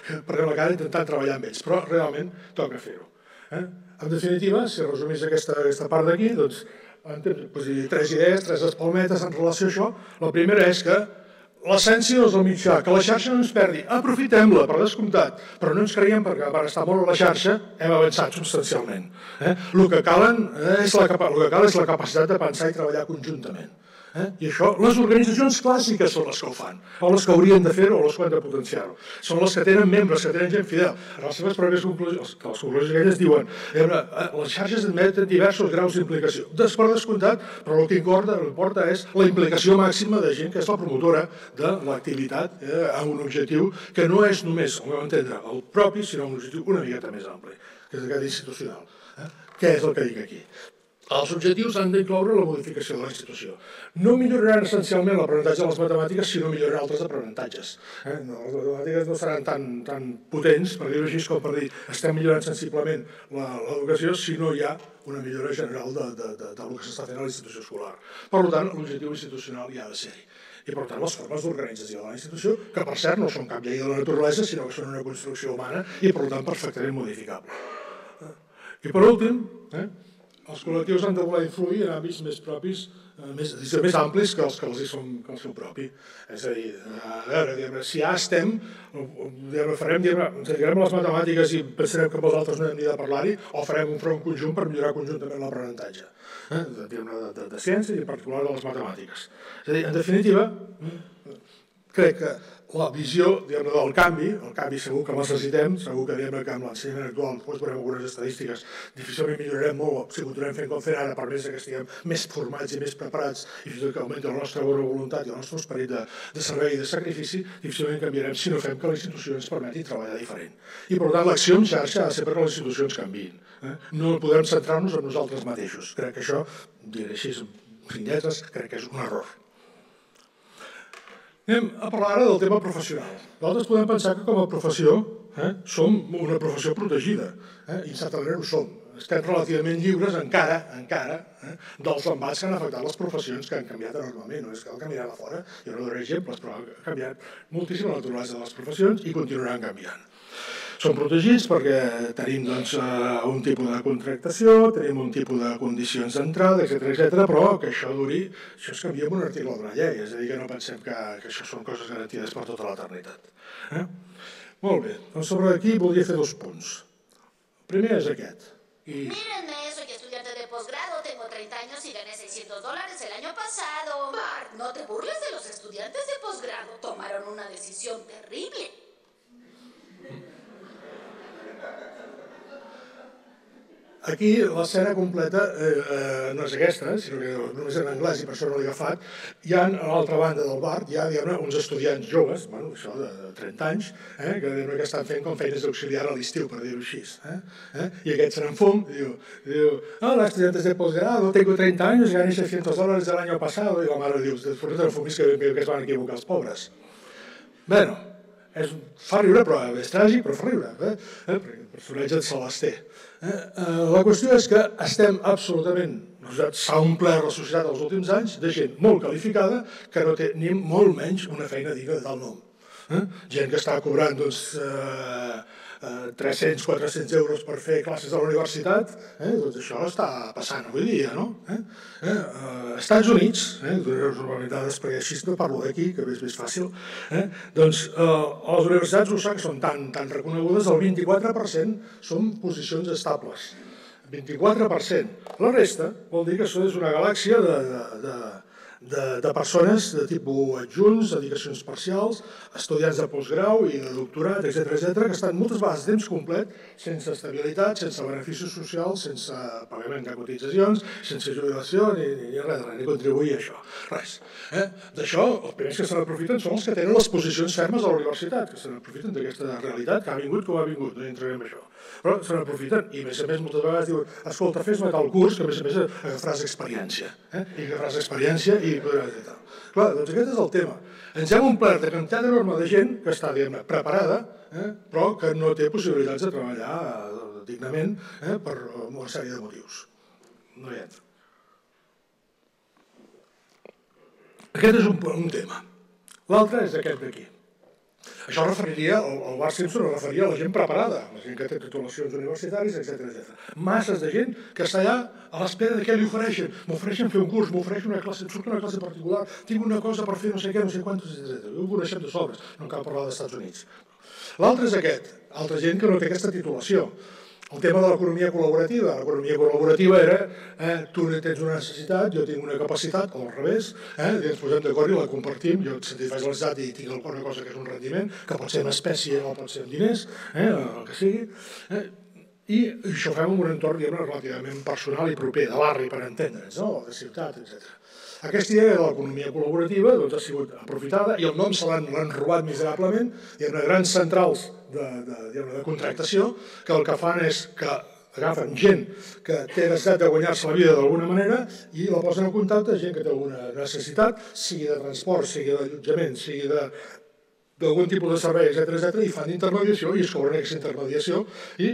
treballar amb ells, però realment toca fer-ho. En definitiva, si resumís aquesta part d'aquí, doncs, tres idees, tres espalmetes en relació a això. La primera és que l'essència és el mitjà, que la xarxa no ens perdi, aprofitem-la, per descomptat, però no ens creiem perquè per estar molt a la xarxa hem avançat substancialment. El que cal és la capacitat de pensar i treballar conjuntament. I això, les organitzacions clàssiques són les que ho fan, o les que haurien de fer-ho, o les que han de potenciar-ho. Són les que tenen membres, que tenen gent fidel. En les seves pròpies conclusions, que les conclusions aquelles diuen les xarxes admeten diversos graus d'implicació. Per descomptat, però el que importa és la implicació màxima de gent que és la promotora de l'activitat amb un objectiu que no és només, al meu entendre, el propi, sinó un objectiu una miqueta més ampli, que és aquest institucional. Què és el que dic aquí? Els objectius han d'incloure la modificació de la institució. No milloraran essencialment l'aprenentatge de les matemàtiques, sinó milloraran altres aprenentatges. Les matemàtiques no seran tan potents, per dir-ho així, com per dir estem millorant sensiblement l'educació, si no hi ha una millora general del que s'està fent a la institució escolar. Per tant, l'objectiu institucional hi ha de ser-hi. I, per tant, les formes d'organització de la institució, que, per cert, no són cap llei de la naturalesa, sinó que són una construcció humana i, per tant, perfectament modificable. I, per últim, els col·lectius han de voler influir en àmbits més propis, més amplis que els que els hi són el seu propi. És a dir, a veure, si ja estem, farem, ens dedicarem a les matemàtiques i pensarem que vosaltres no hem ni de parlar-hi, o farem un front conjunt per millorar conjuntament l'aprenentatge de ciència i en particular de les matemàtiques. És a dir, en definitiva, crec que la visió del canvi, el canvi segur que el necessitem, segur que amb l'ensenyament actual, després veurem algunes estadístiques, difícilment millorarem molt si continuem fent com fent ara, per més que estiguem més formats i més preparats i fins i tot que augmenti la nostra bona voluntat i el nostre esperit de servei i de sacrifici, difícilment canviarem si no fem que la institució ens permeti treballar diferent. I per tant l'acció en xarxa ha de ser perquè les institucions canviïn. No podem centrar-nos en nosaltres mateixos. Crec que això, diré així, sin lletres, crec que és un error. Anem a parlar ara del tema professional. Nosaltres podem pensar que com a professió som una professió protegida, i certament ho som. Estem relativament lliures encara, encara, dels embats que han afectat les professions que han canviat enormement. No és que cal mirar a fora, jo no donaré exemples, però ha canviat moltíssim la naturalesa de les professions i continuaran canviant. Són protegits perquè tenim un tipus de contractació, tenim un tipus de condicions d'entrada, etcètera, però que això duri, això es canvia amb un article d'una llei, és a dir, que no pensem que això són coses garantides per tota l'eternitat. Molt bé, doncs sobre aquí voldria fer dos punts. El primer és aquest. Mírenme, soy estudiante de posgrado, tengo treinta años y gané seiscientos dólares el año pasado. Bart, no te burles de los estudiantes de posgrado, tomaron una decisión terrible. Aquí l'escena completa no és aquesta, sinó que només en anglès i per això no l'he agafat. Hi ha, a l'altra banda del bar, hi ha uns estudiants joves, això de trenta anys, que estan fent com feines d'auxiliar a l'estiu, per dir-ho així. I aquest se n'enfum i diu, hola, estudiantes de posgrado, tengo treinta años, gané seiscientos dólares el año pasado. I la mare diu, després no t'enfumis que es van equivocar els pobres. Bé, fa riure, però és tràgic, però fa riure, perquè el personatge se les té. La qüestió és que estem absolutament s'ha omplert la societat els últims anys de gent molt qualificada que no té ni molt menys una feina digna de tal nom. Gent que està cobrant tres-cents a quatre-cents euros per fer classes a la universitat, doncs això està passant avui dia, no? Als Estats Units, donaré normalment dades perquè així no parlo d'aquí, que és més fàcil, doncs a les universitats U S A, que són tan reconegudes, el vint-i-quatre per cent són posicions estables. vint-i-quatre per cent. La resta vol dir que això és una galàxia de persones de tipus adjunts, dedicacions parcials, estudiants de postgrau i de doctorat, etcètera, que estan moltes vegades a temps complet, sense estabilitat, sense beneficis socials, sense pagament de cotitzacions, sense jubilació, ni res, ni contribuir a això. Res. D'això, els primers que se n'aprofiten són els que tenen les posicions fermes a la universitat, que se n'aprofiten d'aquesta realitat que ha vingut com ha vingut, no hi entrarem en això. Però se n'aprofiten i, a més a més, moltes vegades diuen escolta, fes-me tal curs, que a més a més agafaràs experiència. I agafaràs experiència i podràs dir tal. Clar, doncs aquest és el tema. Ens hem omplert de quantitat enorme de gent que està, diguem-ne, preparada, però que no té possibilitats de treballar dignament per una sèrie de motius. No hi entra. Aquest és un tema. L'altre és aquest d'aquí. Això referiria, el Bart Simpson es referia a la gent preparada, la gent que té titulacions universitàries, etcètera. Masses de gent que està allà a l'espera de què li ofereixen. M'ofereixen fer un curs, m'ofereixen una classe, surt una classe particular, tinc una cosa per fer no sé què, no sé quantos, etcètera. Ho coneixem de sobres, no cal parlar dels Estats Units. L'altre és aquest, altra gent que no té aquesta titulació. El tema de l'economia col·laborativa. L'economia col·laborativa era tu tens una necessitat, jo tinc una capacitat, o al revés, i ens posem d'acord i la compartim, jo et satisfaig la necessitat i tinc alguna cosa que és un rendiment, que pot ser en espècie o pot ser en diners, el que sigui, i això ho fem en un entorn relativament personal i proper, de barri, per entendre'ns, de ciutat, etcètera. Aquesta idea de l'economia col·laborativa ha sigut aprofitada i el nom se l'han robat miserablement. Hi ha grans centrals de contractació que el que fan és que agafen gent que té necessitat de guanyar-se la vida d'alguna manera i la posen en contacte amb gent que té alguna necessitat, sigui de transport, sigui d'allotjament, sigui d'algun tipus de servei, etcètera, i fan intermediació i es cobren aquesta intermediació i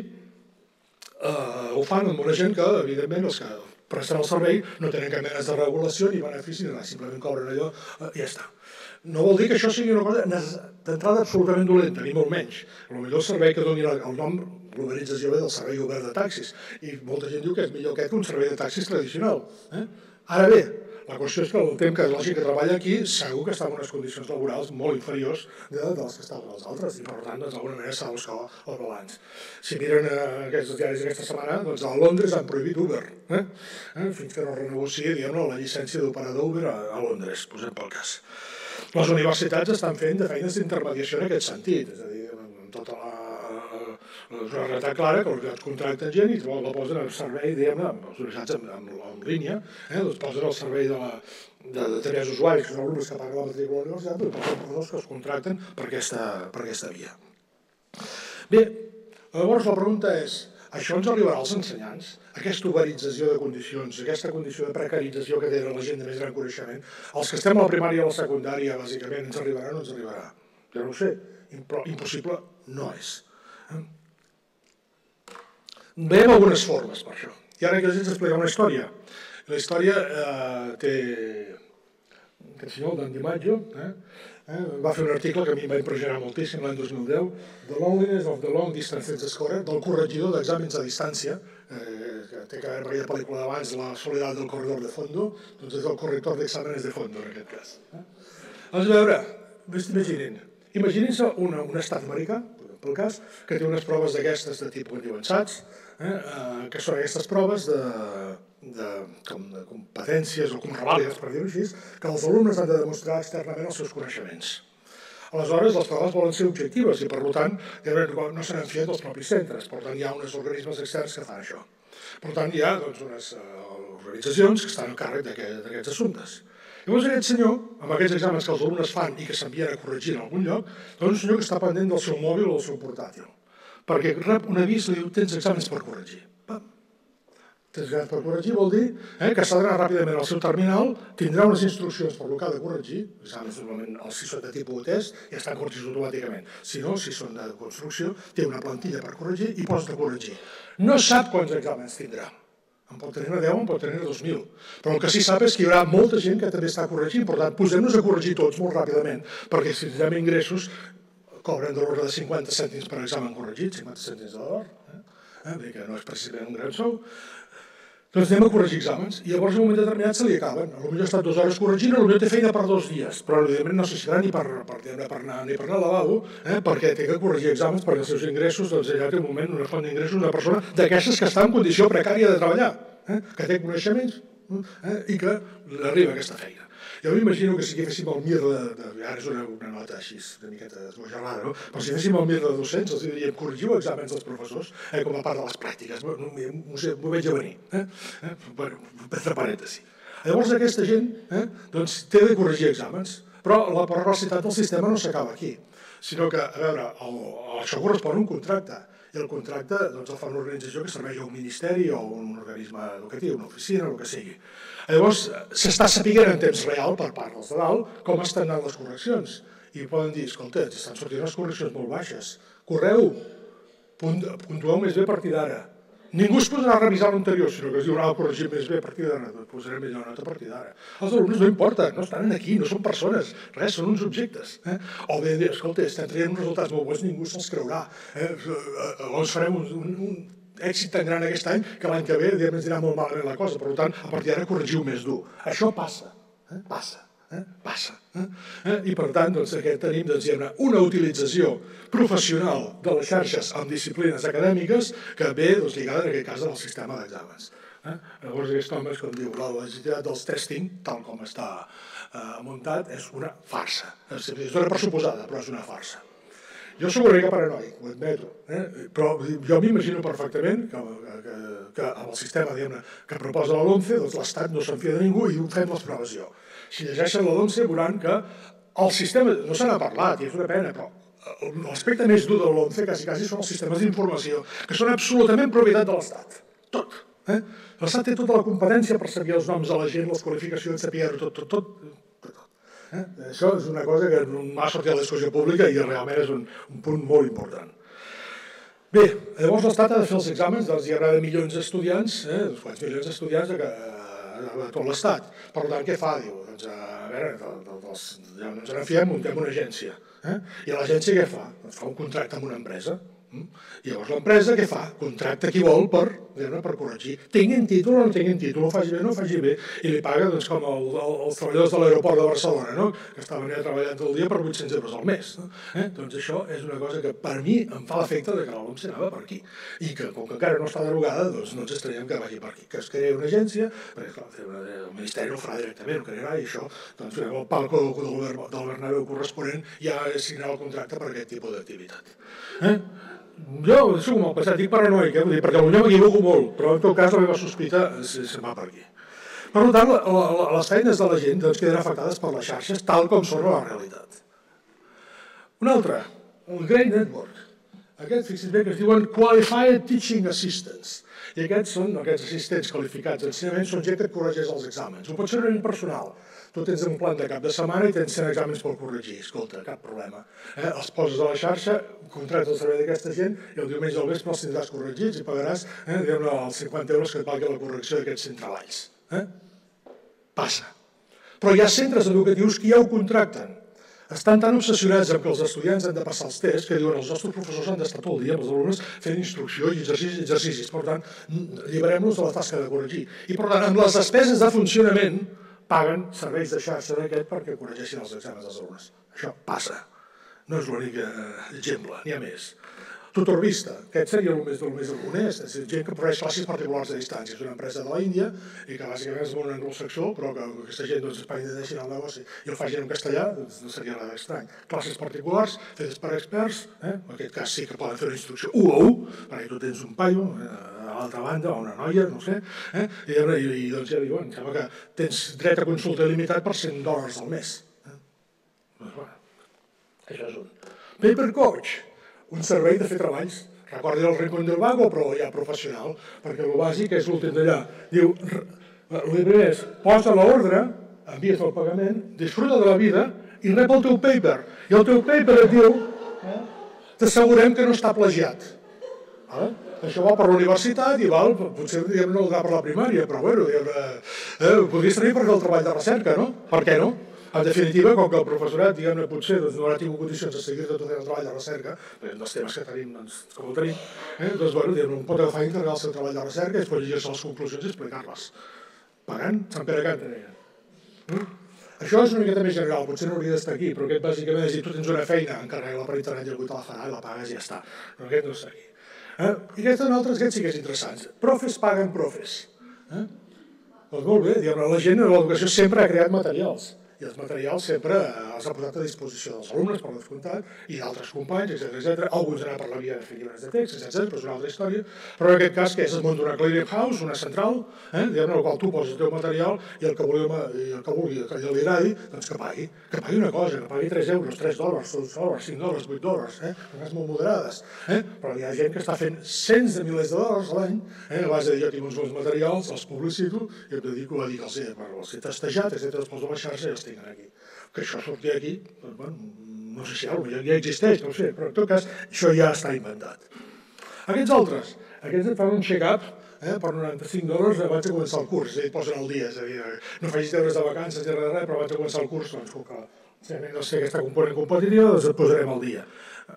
ho fan amb una gent que, evidentment, els que presten el servei no tenen cap mena de regulació ni benefici ni res, simplement cobren allò i ja està. No vol dir que això sigui una cosa d'entrada absolutament dolenta, ni molt menys. Potser el servei que doni el nom, l'organització ve del servei obert de taxis, i molta gent diu que és millor aquest que un servei de taxis tradicional. Ara bé, la qüestió és que el temps que la gent que treballa aquí segur que està en unes condicions laborals molt inferiors de les que estaven els altres i per tant d'alguna manera s'ha de buscar el balanç. Si miren aquests diaris aquesta setmana, doncs a Londres han prohibit Uber, fins que no renegociï la llicència d'operador Uber a Londres, posem pel cas. Les universitats estan fent de feines d'intermediació en aquest sentit, és a dir, amb tota la... és una realitat clara que els contracten gent i la posen al servei, diguem-ne, amb les universitats en línia, els posen al servei de determinats usuaris, que són alumnes que paguen la matrícula a la universitat, però són professors que els contracten per aquesta via. Bé, llavors la pregunta és, això ens arribarà als ensenyants? Aquesta uberització de condicions, aquesta condició de precarització que tenen la gent de més gran coneixement, els que estem a la primària i a la secundària, bàsicament, ens arribarà o no ens arribarà? Jo no ho sé, però impossible no és. Veiem algunes formes per això. I ara que us explicaré una història. La història té... aquest senyor, el Dan DiMaggio, va fer un article que a mi em va impressionar moltíssim l'any dos mil deu, The Loneliness of the Long Distance Test Scorer, del corregidor d'exàmens a distància, que té que veure amb aquella pel·lícula d'abans, La soledat del corredor de fondo, doncs és el corrector d'exàmenes de fondo, en aquest cas. Doncs a veure, imaginin, imaginin-se un estat americà, pel cas, que té unes proves d'aquestes de tipus que diuen SATs, que són aquestes proves de competències o com revàlides, per dir-ho així, que els alumnes han de demostrar externament els seus coneixements. Aleshores, les proves volen ser objectives i, per tant, no se n'han fiat dels propis centres. Per tant, hi ha uns organismes externs que fan això. Per tant, hi ha unes organitzacions que estan al càrrec d'aquests assumptes. Llavors aquest senyor, amb aquests exàmens que els alumnes fan i que s'envien a corregir en algun lloc, doncs un senyor que està pendent del seu mòbil o del seu portàtil. Perquè rep un avís i li diu, tens exàmens per corregir. Tens exàmens per corregir vol dir que s'ha d'anar ràpidament al seu terminal, tindrà unes instruccions per el que ha de corregir, exàmens normalment, si són de tipus test, ja estan corregits automàticament. Si no, si són de construcció, té una plantilla per corregir i pots de corregir. No sap quants exàmens tindrà. en pot tenir deu, en pot tenir dos mil. Però el que sí sap és que hi haurà molta gent que també està corregint, per tant, posem-nos a corregir tots molt ràpidament, perquè si tindrem ingressos, cobren de l'ordre de cinquanta cèntims per examen corregit, cinquanta cèntims de dòlar, eh? Vull dir que no és precisament un gran sou. Doncs anem a corregir exàmens, i llavors en un moment determinat se li acaben. Potser ha estat dues hores corregint, potser té feina per dos dies, però evidentment no necessitarà ni per, per, per, anar, ni per anar al lavabo, eh? perquè té que corregir exàmens perquè els seus ingressos, doncs allà té un moment, una font d'ingressos, una persona d'aquestes que està en condició precària de treballar, eh? que té coneixements eh? i que li arriba aquesta feina. Jo m'imagino que si féssim el mir de... de ara és una, una nota així, una miqueta esbojarrada, no? Però si féssim el mir de docents, els diríem, corregiu exàmens dels professors eh, com a part de les pràctiques. M'ho veig a venir. Eh? Eh? Bueno, entre parèntesi. Llavors aquesta gent eh, doncs, té de corregir exàmens, però la perversitat del sistema no s'acaba aquí, sinó que, a veure, el, això correspon a un contracte, i el contracte doncs, el fa una organització que serveix a un ministeri o un organisme educatiu, una oficina, el que sigui. Llavors, s'està sapiguent en temps real, per part dels de dalt, com estan anant les correccions. I poden dir, escolta, estan sortint unes correccions molt baixes. Correu, puntueu més bé a partir d'ara. Ningú es posarà a revisar l'anterior, sinó que es diu, ah, corregim més bé a partir d'ara, posarem millor nota a partir d'ara. Els alumnes no importa, no estan aquí, no són persones, res, són uns objectes. Eh? O bé dir, escolta, estem traient uns resultats molt bons, ningú se'ls creurà. Eh? Llavors farem un, un, un èxit tan gran aquest any que l'any que ve ens dirà molt malament la cosa. Per tant, a partir d'ara corregiu més dur. Això passa, eh? passa. Eh? Passa. Eh? I per tant, doncs, aquest tenim doncs, una utilització professional de les xarxes amb disciplines acadèmiques que ve doncs, lligada en aquest cas al sistema d'exàmens. Eh? Llavors aquest home, com diu, la legitimitat dels testing, tal com està eh, muntat, és una farsa. És una pressuposada, però és una farsa. Jo soc una mica paranoic, ho admeto, eh? Però jo m'imagino perfectament que, que, que amb el sistema que proposa la LOMCE, doncs l'Estat no se'n fia de ningú i ho fem les proves jo. Si llegeixen la LOMCE veuran que el sistema, no se n'ha parlat i és una pena, però l'aspecte més dur de la LOMCE quasi, quasi són els sistemes d'informació, que són absolutament propietat de l'Estat. Tot. Eh? L'Estat té tota la competència per saber els noms de la gent, les qualificacions, saber-ho tot, tot, tot. Eh? Això és una cosa que m'ha sortit a la discussió pública i realment és un, un punt molt important. Bé, llavors l'Estat ha de fer els exàmens, doncs hi haurà milions d'estudiants, eh? uns quants milions d'estudiants a, a tot l'Estat. Per tant, què fa? Diu, doncs, a veure, doncs, ja no ens en fiem, muntem una agència. Eh? I l'agència què fa? Doncs fa un contracte amb una empresa. I llavors l'empresa què fa? Contracta qui vol per, per corregir. Tinguin títol o no tinguin títol, ho faci bé o no ho faci bé, i li paga doncs, com el, el, els treballadors de l'aeroport de Barcelona, no? Que estaven allà treballant tot el dia per vuit-cents euros al mes. No? Eh? Doncs això és una cosa que per mi em fa l'efecte que la LOMCE anava per aquí. I que com que encara no està derogada, doncs no ens estranyem que vagi per aquí. Que es crea una agència, perquè clar, el Ministeri no ho farà directament, ho crearà, i això, doncs el palco del, del Bernabéu corresponent ja signarà el contracte per aquest tipus d'activitat. Eh? Jo soc molt passat, dic paranoic, eh? perquè potser m'equivoco molt, però en tot cas la meva sospita se'n va per aquí. Per tant, la, la, les feines de la gent doncs, queden afectades per les xarxes tal com són la realitat. Un altre, el Grey Network. Aquests, fixin bé, que es diuen Qualified Teaching Assistants. I aquests són, aquests assistents qualificats d'ensenyament, són gent que et corregeix els exàmens. Ho pot ser un personal. Tu tens un plan de cap de setmana i tens cent exàmens per corregir. Escolta, cap problema. Eh? Els poses a la xarxa, contractes el servei d'aquesta gent i el diumenge al vespre els tindràs corregits i pagaràs eh, els cinquanta euros que et valgui la correcció d'aquests cent treballs. Eh? Passa. Però hi ha centres educatius que ja ho contracten. Estan tan obsessionats amb que els estudiants han de passar els tests que diuen els nostres professors han d'estar tot el dia amb els alumnes fent instrucció i exercicis. exercicis. Per tant, lliberem-nos de la tasca de corregir. I per tant, amb les despeses de funcionament paguen serveis de xarxa d'aquest perquè corregeixin els exàmens dels alumnes. Això passa. No és l'únic exemple, n'hi ha més. Tutorvista, aquest seria el més, el més honest, és gent que proveeix classes particulars a distància. És una empresa de l'Índia i que bàsicament és molt anglosaxó, però que aquesta gent doncs, Espanya deixin el negoci i el facin en castellà, doncs no seria res estrany. Classes particulars, fetes per experts, eh? en aquest cas sí que poden fer una instrucció u a u, perquè tu tens un paio eh? a l'altra banda, o una noia, no sé, eh? I, i, i doncs ja diuen, em sembla que tens dret a consulta il·limitat per cent dòlars al mes. Eh? Doncs bueno, això és un. Paper Coach, un servei de fer treballs. Recordin el Rincón del Vago, però ja professional, perquè el bàsic és l'últim d'allà. Diu, el primer és, posa l'ordre, envies el pagament, disfruta de la vida i rep el teu paper. I el teu paper et diu, t'assegurem que no està plagiat. això va per la universitat i val, potser no va per la primària, però bueno, ho podries tenir per el treball de recerca, no? Per què no? En definitiva, com que el professorat, diguem-ne, potser no haurà tingut condicions de seguir tot el treball de recerca, és un dels temes que tenim, com el tenim, doncs, bueno, un pot agafar i encarregar el seu treball de recerca i després llegir-se les conclusions i explicar-les. Pagant, Sant Pere Canta, deia. Això és una miqueta més general, potser no hauria d'estar aquí, però aquest bàsicament és dir, tu tens una feina, encarrega-la per internet i algú te la farà i la pagues i ja està. Però aquest no està aquí. I aquests són altres, aquests sí que és interessants. Profes paguen profes. Doncs molt bé, diguem-ne, la gent de l'educació sempre ha creat materials. I els materials sempre els ha posat a disposició dels alumnes, per descomptat, i d'altres companys, etcètera, etcètera. Alguns han anat per la via de fer llibres de text, etcètera, però és una altra història. Però en aquest cas, que és el món d'una clearing house, una central, diguem-ne, en la qual tu poses el teu material i el que vulgui que li agradi, doncs que pagui. Que pagui una cosa, que pagui tres euros, tres dòlars, dos dòlars, cinc dòlars, vuit dòlars, coses molt moderades. Però hi ha gent que està fent cents de milers de dòlars a l'any, a base de jo tinc uns bons materials, els publicito i em dedico a dir que els he testejat, etcètera, els poso a la xarxa i els tinc aquí. Que això surti aquí, doncs, bueno, no sé si ja existeix, no ho sé, però en tot cas això ja està inventat. Aquests altres, aquests et fan un check-up per noranta-cinc dòlars abans de començar el curs, és a dir, et posen el dia, és a dir, no facis deures de vacances ni res de res, però abans de començar el curs, doncs, com que no sé aquesta component competitiva, doncs et posarem al dia.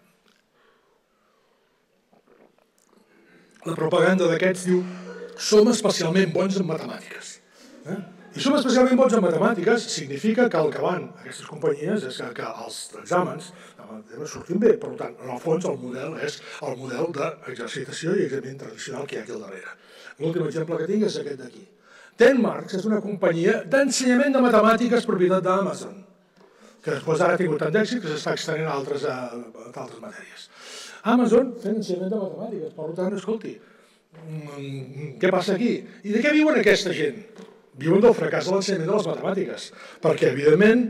La propaganda d'aquests diu, som especialment bons en matemàtiques. I som especialment bons en matemàtiques significa que el que van a aquestes companyies és que els exàmens surtin bé. Per tant, en el fons, el model és el model d'exercitació i examen tradicional que hi ha aquí al darrere. L'últim exemple que tinc és aquest d'aquí. Tenmarks és una companyia d'ensenyament de matemàtiques propietat d'Amazon, que després ara ha tingut tant d'èxit que s'està extenent a altres matèries. Amazon fent ensenyament de matemàtiques, per tant, escolti, què passa aquí? I de què viuen aquesta gent? Viuen del fracàs de l'ensenyament de les matemàtiques, perquè, evidentment,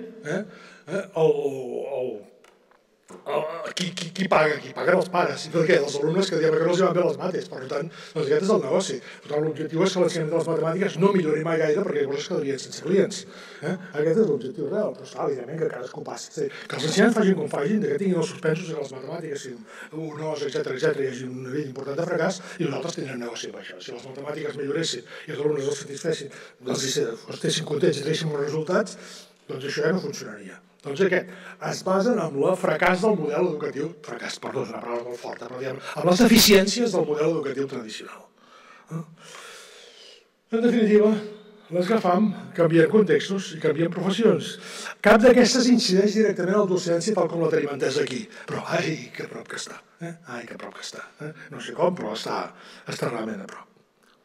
qui paga? Qui paguen els pares. I per què? Els alumnes que diuen que no els van bé les mates. Per tant, aquest és el negoci. Per tant, l'objectiu és que l'ensenyament de les matemàtiques no millori mai gaire perquè llavors es quedarien sense clients. Aquest és l'objectiu real, però esclar, evidentment que cadascú passi. Que els ensenyants facin com facin, que tinguin els suspensos que les matemàtiques siguin un os, etcètera, etcètera, hi hagi un nivell important de fracàs i nosaltres tindrem negoci amb això. Si les matemàtiques milloressin i els alumnes els satisfessin, els estessin contents i deixin bons resultats, doncs això ja no funcionaria. Doncs aquest, es basen en el fracàs del model educatiu, fracàs, perdó, és una paraula molt forta, però diguem, amb les deficiències del model educatiu tradicional. En definitiva, les GAFAM canvien contextos i canvien professions. Cap d'aquestes incideix directament a la docència tal com la tenim entesa aquí, però ai, que prop que està, ai, que prop que està. No sé com, però està realment a prop.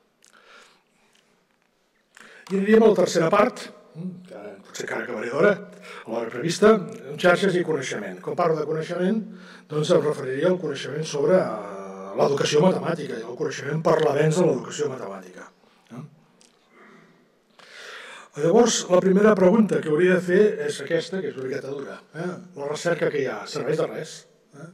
I aniríem a la tercera part, que potser encara acabaré d'hora, a l'hora prevista, xarxes i coneixement. Quan parlo de coneixement, doncs em referiria al coneixement sobre l'educació matemàtica i el coneixement per l'avenç de l'educació matemàtica. Llavors, la primera pregunta que hauria de fer és aquesta, que és una miqueta dura. La recerca que hi ha, serveix de res?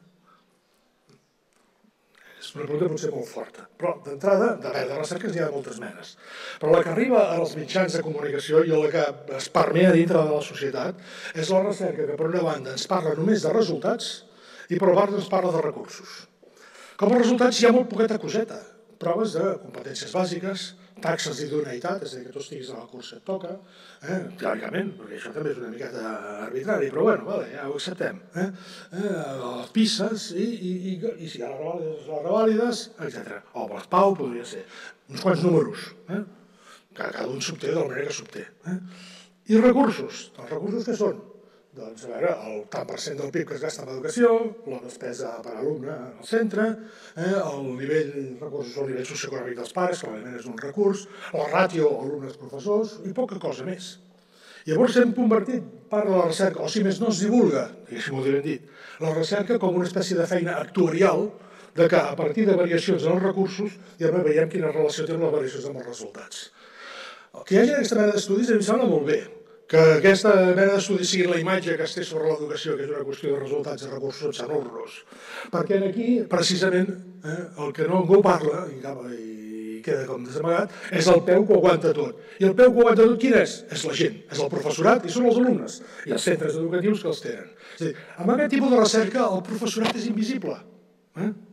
És una pregunta potser molt forta, però d'entrada, de recerques n'hi ha moltes menes. Però la que arriba als mitjans de comunicació i la que es permea dintre de la societat és la recerca que, per una banda, ens parla només de resultats i, per l'altra, ens parla de recursos. Com a resultats hi ha molt poqueta coseta. Proves de competències bàsiques, taxes d'idoneïtat, és a dir, que tu estiguis a la curs que et toca, teòricament, perquè això també és una miqueta arbitrari, però bueno, ja ho acceptem. Les pisses i si hi ha les revàlides, etcètera. O les Pau podria ser. Uns quants números. Cada un s'obté de la manera que s'obté. I recursos. Els recursos què són? Doncs, a veure, el tant per cent del P I B que es gasta en educació, la despesa per alumne al centre, el nivell de recursos o el nivell socioeconòmic dels pares, que òbviament és un recurs, la ràtio alumnes-professors i poca cosa més. Llavors hem convertit part de la recerca, o si més no es divulga, diguéssim-ho ben dit, la recerca com una espècie de feina actuarial de que a partir de variacions en els recursos ja veiem quina relació tenen les variacions amb els resultats. Que hi hagi aquesta mena d'estudis em sembla molt bé. Que aquesta mena d'estudis sigui la imatge que es té sobre l'educació, que és una qüestió de resultats i recursos, em sembla horrorós. Perquè aquí, precisament, el que no ningú parla, i queda com desamagat, és el peu que ho aguanta tot. I el peu que ho aguanta tot quin és? És la gent, és el professorat i són els alumnes, i els centres educatius que els tenen. És a dir, amb aquest tipus de recerca el professorat és invisible.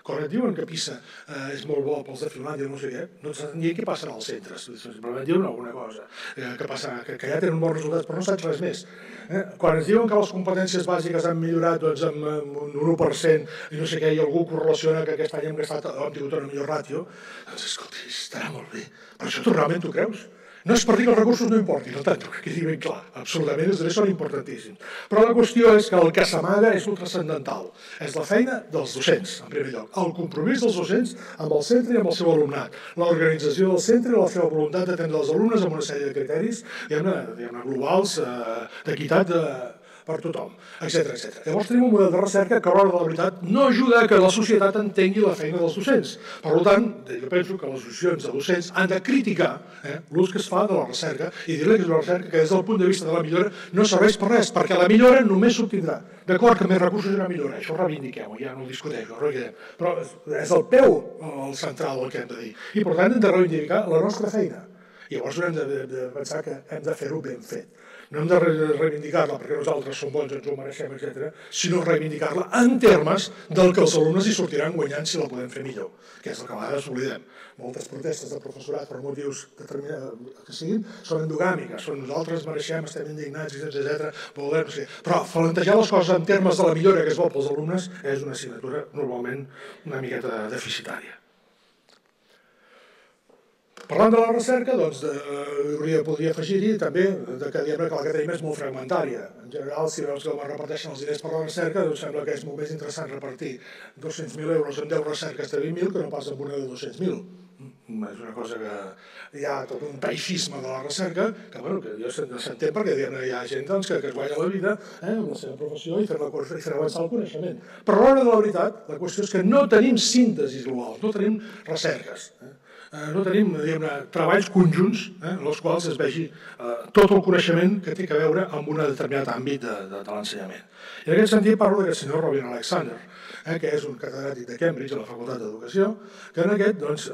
Quan et diuen que Pisa és molt bo pels de Finlàndia, no sé què, no saps ni què passarà als centres. Simplement diuen alguna cosa, que ja tenen bons resultats, però no saps res més. Quan ens diuen que les competències bàsiques han millorat en un u per cent i no sé què, i algú correlaciona que aquest any hem gastat, hem tingut una millor ràtio, doncs escolta, estarà molt bé. Però això tu realment t'ho creus? No és per dir que els recursos no importin, no tant, que quedi ben clar, absolutament, els drets són importantíssims. Però la qüestió és que el que s'amaga és el transcendental, és la feina dels docents, en primer lloc, el compromís dels docents amb el centre i amb el seu alumnat, l'organització del centre i la seva voluntat d'atendre els alumnes amb una sèrie de criteris, diguem-ne, globals, d'equitat per tothom, etcètera, etcètera. Llavors tenim un model de recerca que a l'hora de la veritat no ajuda a que la societat entengui la feina dels docents. Per tant, jo penso que les associacions de docents han de criticar l'ús que es fa de la recerca i dir-li que és una recerca que des del punt de vista de la millora no serveix per res, perquè la millora només s'obtindrà. D'acord que més recursos és una millora, això ho reivindiquem, ja no ho discuteixo, però és el peu el central el que hem de dir. I per tant hem de reivindicar la nostra feina. Llavors hem de pensar que hem de fer-ho ben fet. No hem de reivindicar-la perquè nosaltres som bons, ens ho mereixem, etcètera, sinó reivindicar-la en termes del que els alumnes hi sortiran guanyant si la podem fer millor, que és el que a vegades oblidem. Moltes protestes de professorat per motius determinats que siguin són endogàmiques, són nosaltres mereixem, estem indignats, etcètera, però plantejar les coses en termes de la millora que es vol pels alumnes és una assignatura normalment una miqueta deficitària. Parlant de la recerca, doncs, podria afegir-hi també que diem que la que tenim és molt fragmentària. En general, si veus que es reparteixen els diners per la recerca, doncs sembla que és molt més interessant repartir dos-cents mil euros en deu recerques de vint mil que no pas en una de dos-cents mil. És una cosa que hi ha tot un taifisme de la recerca que jo s'entén perquè hi ha gent que es guanya la vida amb la seva professió i fer avançar el coneixement. Però a l'hora de la veritat, la qüestió és que no tenim síntesis globals, no tenim recerques. No tenim treballs conjunts en els quals es vegi tot el coneixement que té a veure amb un determinat àmbit de l'ensenyament. I en aquest sentit parlo d'aquest senyor Robin Alexander, que és un catedràtic de Cambridge a la Facultat d'Educació, que en aquest, doncs,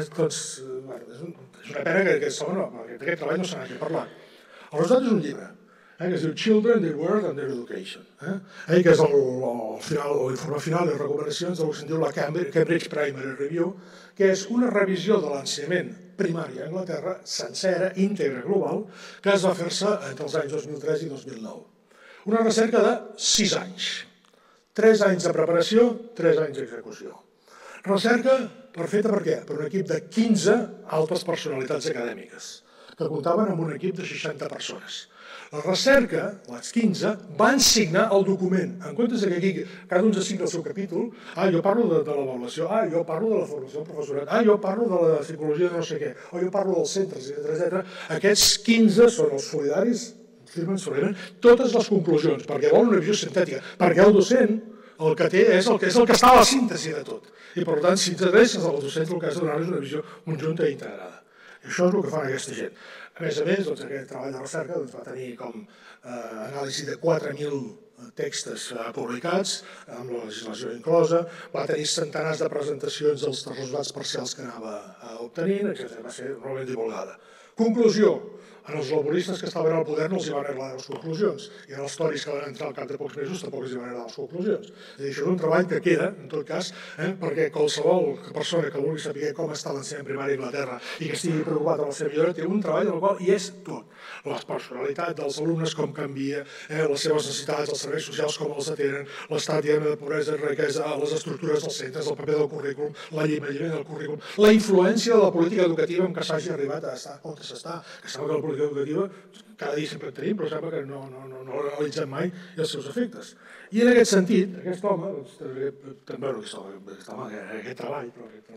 és una pena que d'aquest treball no se n'hagi parlat. El resultat és un llibre, que es diu Children, Their World and Their Education, que és l'informe final i recomanacions del que se'n diu la Cambridge Primary Review, que és una revisió de l'ensenyament primari a Anglaterra, sencera, íntegra, global, que es va fer-se entre els anys dos mil tres i dos mil nou. Una recerca de sis anys. Tres anys de preparació, tres anys d'execució. Recerca perfecta per què? Per un equip de quinze altes personalitats acadèmiques, que comptaven amb un equip de seixanta persones. La recerca, les quinze, van signar el document. En comptes que aquí cada un signa el seu capítol, ah, jo parlo de l'avaluació, ah, jo parlo de la formació del professorat, ah, jo parlo de la psicologia de no sé què, o jo parlo dels centres, etcètera. Aquests quinze són els solidaris, firmen solament totes les conclusions, perquè volen una visió sintètica, perquè el docent el que té és el que està a la síntesi de tot. I per tant, si t'adreces als docents, el que has de donar és una visió conjunta i integrada. I això és el que fan aquesta gent. A més a més, aquest treball de recerca va tenir com anàlisi de quatre mil textos publicats, amb la legislació inclosa, va tenir centenars de presentacions dels resultats parcials que anava obtenint, etcètera. Va ser realment divulgada. Conclusió. Els laboristes que estaven al poder no els hi van agradar les conclusions, i als toris que van entrar al cap de pocs mesos tampoc els hi van agradar les conclusions. És a dir, això és un treball que queda, en tot cas, perquè qualsevol persona que vulgui saber com està l'ensenyament primari a Anglaterra i que estigui preocupat amb la seva millora, té un treball en el qual hi és tot. La personalitat dels alumnes, com canvia, les seves necessitats, els serveis socials, com els atenen, l'estat de pobresa i riquesa, les estructures dels centres, el paper del currículum, l'alliberament del currículum, la influència de la política educativa en què s'hagi arribat a estar on s'està, que sembla que la política educativa cada dia sempre en tenim, però sembla que no l'analitzem mai i els seus efectes. I en aquest sentit, aquest home, també aquest treball,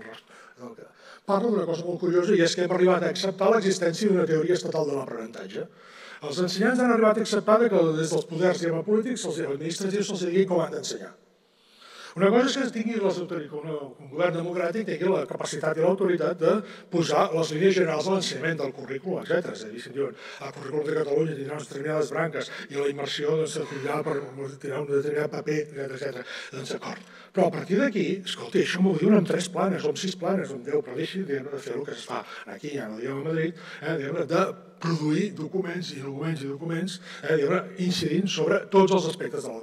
parla d'una cosa molt curiosa i és que hem arribat a acceptar l'existència d'una teoria estatal de l'aprenentatge. Els ensenyants han arribat a acceptar que des dels poders polítics, els administratius, se'ls digui com han d'ensenyar. Una cosa és que tingui un govern democràtic tingui la capacitat i l'autoritat de posar les línies generals de l'ensenyament del currículum, etcètera. És a dir, si diuen el currículum de Catalunya tindrà unes determinades branques i la immersió tindrà un determinat paper, etcètera. Doncs d'acord. Però a partir d'aquí, escolta, això m'ho diuen amb tres planes o amb sis planes, o amb deu, però deixi de fer el que es fa aquí, ja no diem a Madrid, de produir documents i documents i documents incidint sobre tots els aspectes de l'educació.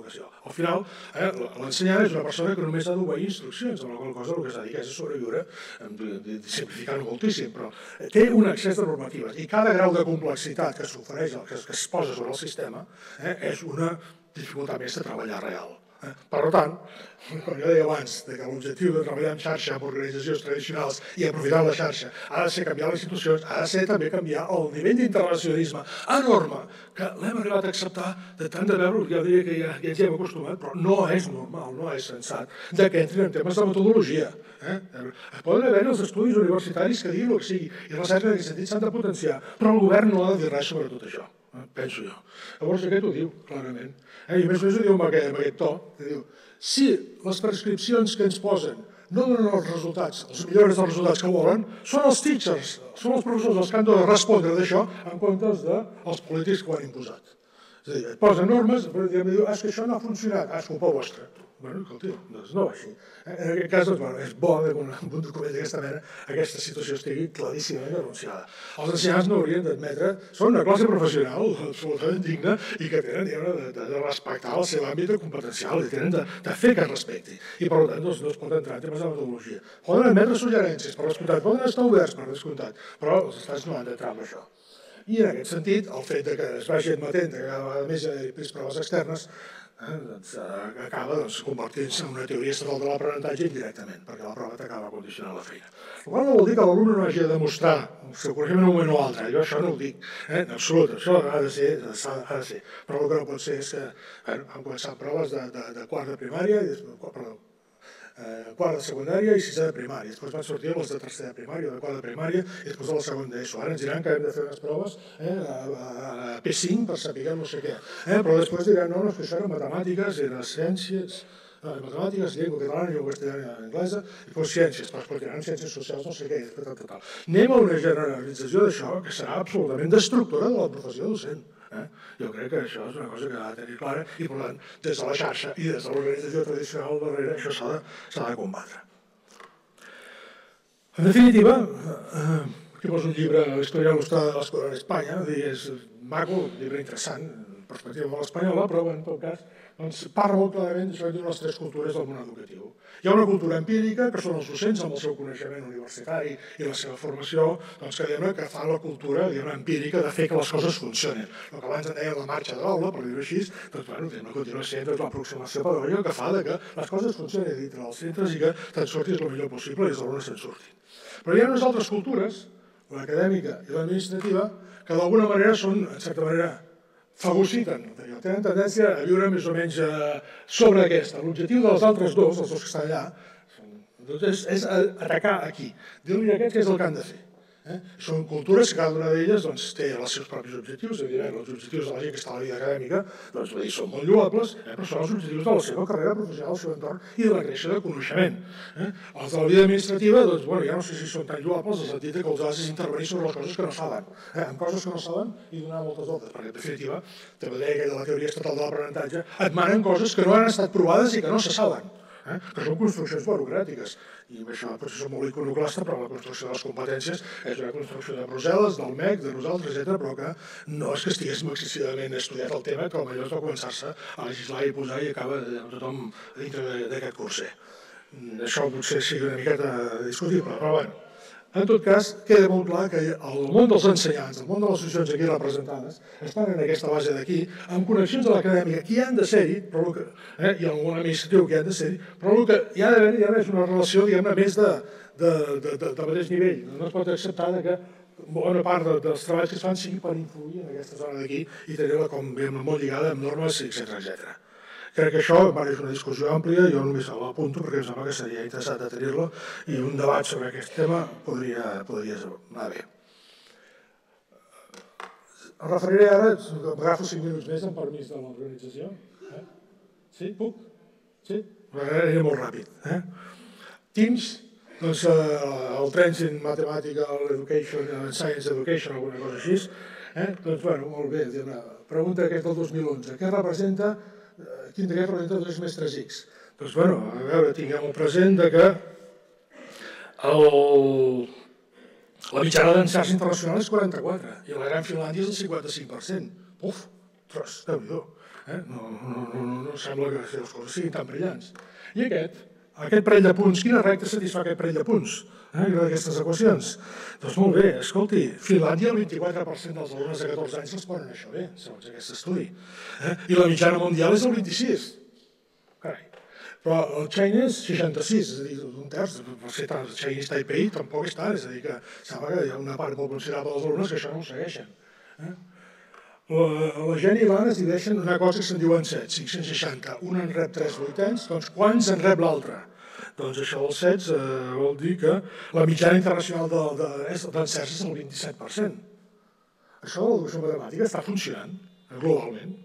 Al final, l'ensenyant és una persona que només ha d'obeir instruccions, amb la qual cosa el que s'ha de dir és sobreviure, simplificant-ho moltíssim, però té un excés de normatives i cada grau de complexitat que s'ofereix, que es posa sobre el sistema, és una dificultat més de treballar real. Per tant, com jo deia abans, que l'objectiu de treballar en xarxa amb organitzacions tradicionals i aprofitar la xarxa ha de ser canviar les institucions, ha de ser també canviar el nivell d'internacionalisme enorme que l'hem arribat a acceptar de tant de veure, jo diria que ja ens hi hem acostumat, però no és normal, no és sensat, que entrin en temes de metodologia. Poden haver els estudis universitaris que diguin el que sigui, i recerca en aquest sentit s'han de potenciar, però el govern no ha de dir res sobre tot això, penso jo. Llavors aquest ho diu, clarament. I a més ho diu amb aquest to, que diu, si les prescripcions que ens posen no donen els resultats, els millors dels resultats que volen, són els teachers, són els professors els que han de respondre d'això en comptes dels polítics que ho han imposat. És a dir, et posen normes, però diu, és que això no ha funcionat, és culpa vostra. Bueno, escolti, doncs no va així. En aquest cas, és bo que en un document d'aquesta mena aquesta situació estigui claríssimament denunciada. Els ancians no haurien d'admetre, són una classe professional absolutament digna i que tenen de respectar el seu àmbit competencial i tenen de fer que es respecti. I per tant, no es pot entrar en temes de metodologia. Poden admetre suggerències, per descomptat, poden estar oberts, per descomptat, però els estats no han d'entrar en això. I en aquest sentit, el fet que es vagi admetent que cada vegada més hi ha més proves externes acaba convertint-se en una teoria estatal de l'aprenentatge indirectament, perquè la prova t'acaba condicionant la feina. El qual no vol dir que l'alumne no hagi de demostrar el seu coneixement en un moment o altre, jo això no ho dic, en absolut, això ha de ser, ha de ser, però el que no pot ser és que han començat proves de quart de primària, perdó, quart de secundària i sisè de primària. Després van sortir les de tercer de primària o de quart de primària i després de la segona d'ESO. Ara ens diran que hem de fer unes proves a P cinc per saber no sé què. Però després diran, no, no, és que això era matemàtiques, era ciències, matemàtiques, llengua catalana, llengua castellana i anglesa, i després ciències, però després diran ciències socials, no sé què, i després tal, tal. Anem a una generalització d'això que serà absolutament destructora de la professió docent. Jo crec que això és una cosa que ha de tenir clara i, per tant, des de la xarxa i des de l'organització tradicional darrere, això s'ha de combatre. En definitiva, aquí poso un llibre, la història il·lustrada de l'escola en Espanya, és maco, un llibre interessant, perspectiva de l'espanyola, però en tot cas parla molt clarament de les tres cultures del món educatiu. Hi ha una cultura empírica, que són els docents amb el seu coneixement universitari i la seva formació, que fa la cultura empírica de fer que les coses funcionin. El que abans en deia la marxa de l'aula, per dir-ho així, continua sent l'aproximació pedagògica que fa que les coses funcionin dintre dels centres i que te'n surtis el millor possible i els alumnes se'n surtin. Però hi ha unes altres cultures, l'acadèmica i l'administrativa, que d'alguna manera són, en certa manera, fagociten, tenen tendència a viure més o menys sobre aquesta. L'objectiu dels altres dos, els dos que estan allà, és atacar aquí, dir-li a aquests què és el que han de fer. Són cultures que cada una d'elles té els seus propis objectius, evidentment, els objectius de la gent que està a la vida acadèmica són molt lloables, però són els objectius de la seva carrera professional, del seu entorn i de la creació de coneixement. Els de la vida administrativa, ja no sé si són tan lloables, en el sentit que els has d'intervenir sobre les coses que no saben, en coses que no saben i donar moltes voltes, perquè en definitiva, també deia aquella de la teoria estatal de l'aprenentatge, et manen coses que no han estat provades i que no se saben, que són construccions burocràtiques. I això potser és molt iconoclasta, però la construcció de les competències és una construcció de Brussel·les, del M E C, de nosaltres, etcètera, però que no és que estiguéssim excessivament estudiat el tema, que potser és de començar-se a legislar i posar i acaba tothom dintre d'aquest curser. Això potser sigui una miqueta discutible, però bé. En tot cas, queda molt clar que el món dels ensenyants, el món de les associacions aquí representades, estan en aquesta base d'aquí, amb connexions a l'acadèmica que hi han de ser-hi, i amb un administratiu que hi han de ser-hi, però el que hi ha d'haver és una relació, diguem-ne, més de mateix nivell. No es pot acceptar que bona part dels treballs que es fan sigui per influir en aquesta zona d'aquí i tenir-la com molt lligada amb normes, etcètera. Crec que això és una discussió àmplia, jo només l'apunto perquè em sembla que seria interessant de tenir-lo i un debat sobre aquest tema podria anar bé. Em referiré ara, m'agafo cinc minuts més amb permís de l'organització. Sí, puc? Sí? Aniré molt ràpid. Teams, doncs el Trends in Mathematical Education, Science Education, alguna cosa així. Doncs, bueno, molt bé, una pregunta aquesta del dos mil onze. Què representa quin d'aquests representa dos mestres X? Doncs, bueno, a veure, tinguem el present que la mitjana d'encerts internacional és quaranta-quatre i la Gran Finlàndia és el cinquanta-cinc per cent. Uf, Ostres, Déu-n'hi-do. No sembla que les coses siguin tan brillants. I aquest, aquest parell de punts, quina recta satisfà aquest parell de punts d'aquestes equacions? Doncs molt bé, escolti, Finlàndia el vint-i-quatre per cent dels alumnes de catorze anys responen això bé, segons aquest estudi. I la mitjana mundial és el vint-i-sis. Carai. Però el Chinese, seixanta-sis, és a dir, un terç, per ser tant Chinese Taipei, tampoc és tant, és a dir, que sembla que hi ha una part molt considerable dels alumnes que això no ho segueixen. La gent i l'Anna es divideixen una cosa que se'n diuen set, cinc-cents seixanta. Un en rep tres vuitens, doncs quants en rep l'altre? Doncs això dels sets vol dir que la mitjana internacional d'encerts és el vint-i-set per cent. Això de l'educació matemàtica està funcionant globalment.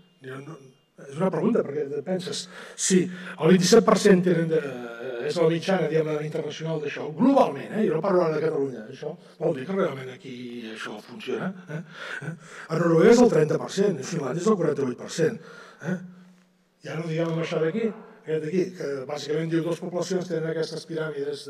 És una pregunta, perquè penses, si el vint-i-set per cent és la mitjana internacional d'això, globalment, i no parlo ara de Catalunya, això vol dir que realment aquí això funciona. A Noruega és el trenta per cent, a Finlàndia és el quaranta-vuit per cent. Ja no diguem amb això d'aquí, aquest d'aquí, que bàsicament diu dues poblacions tenen aquestes piràmides,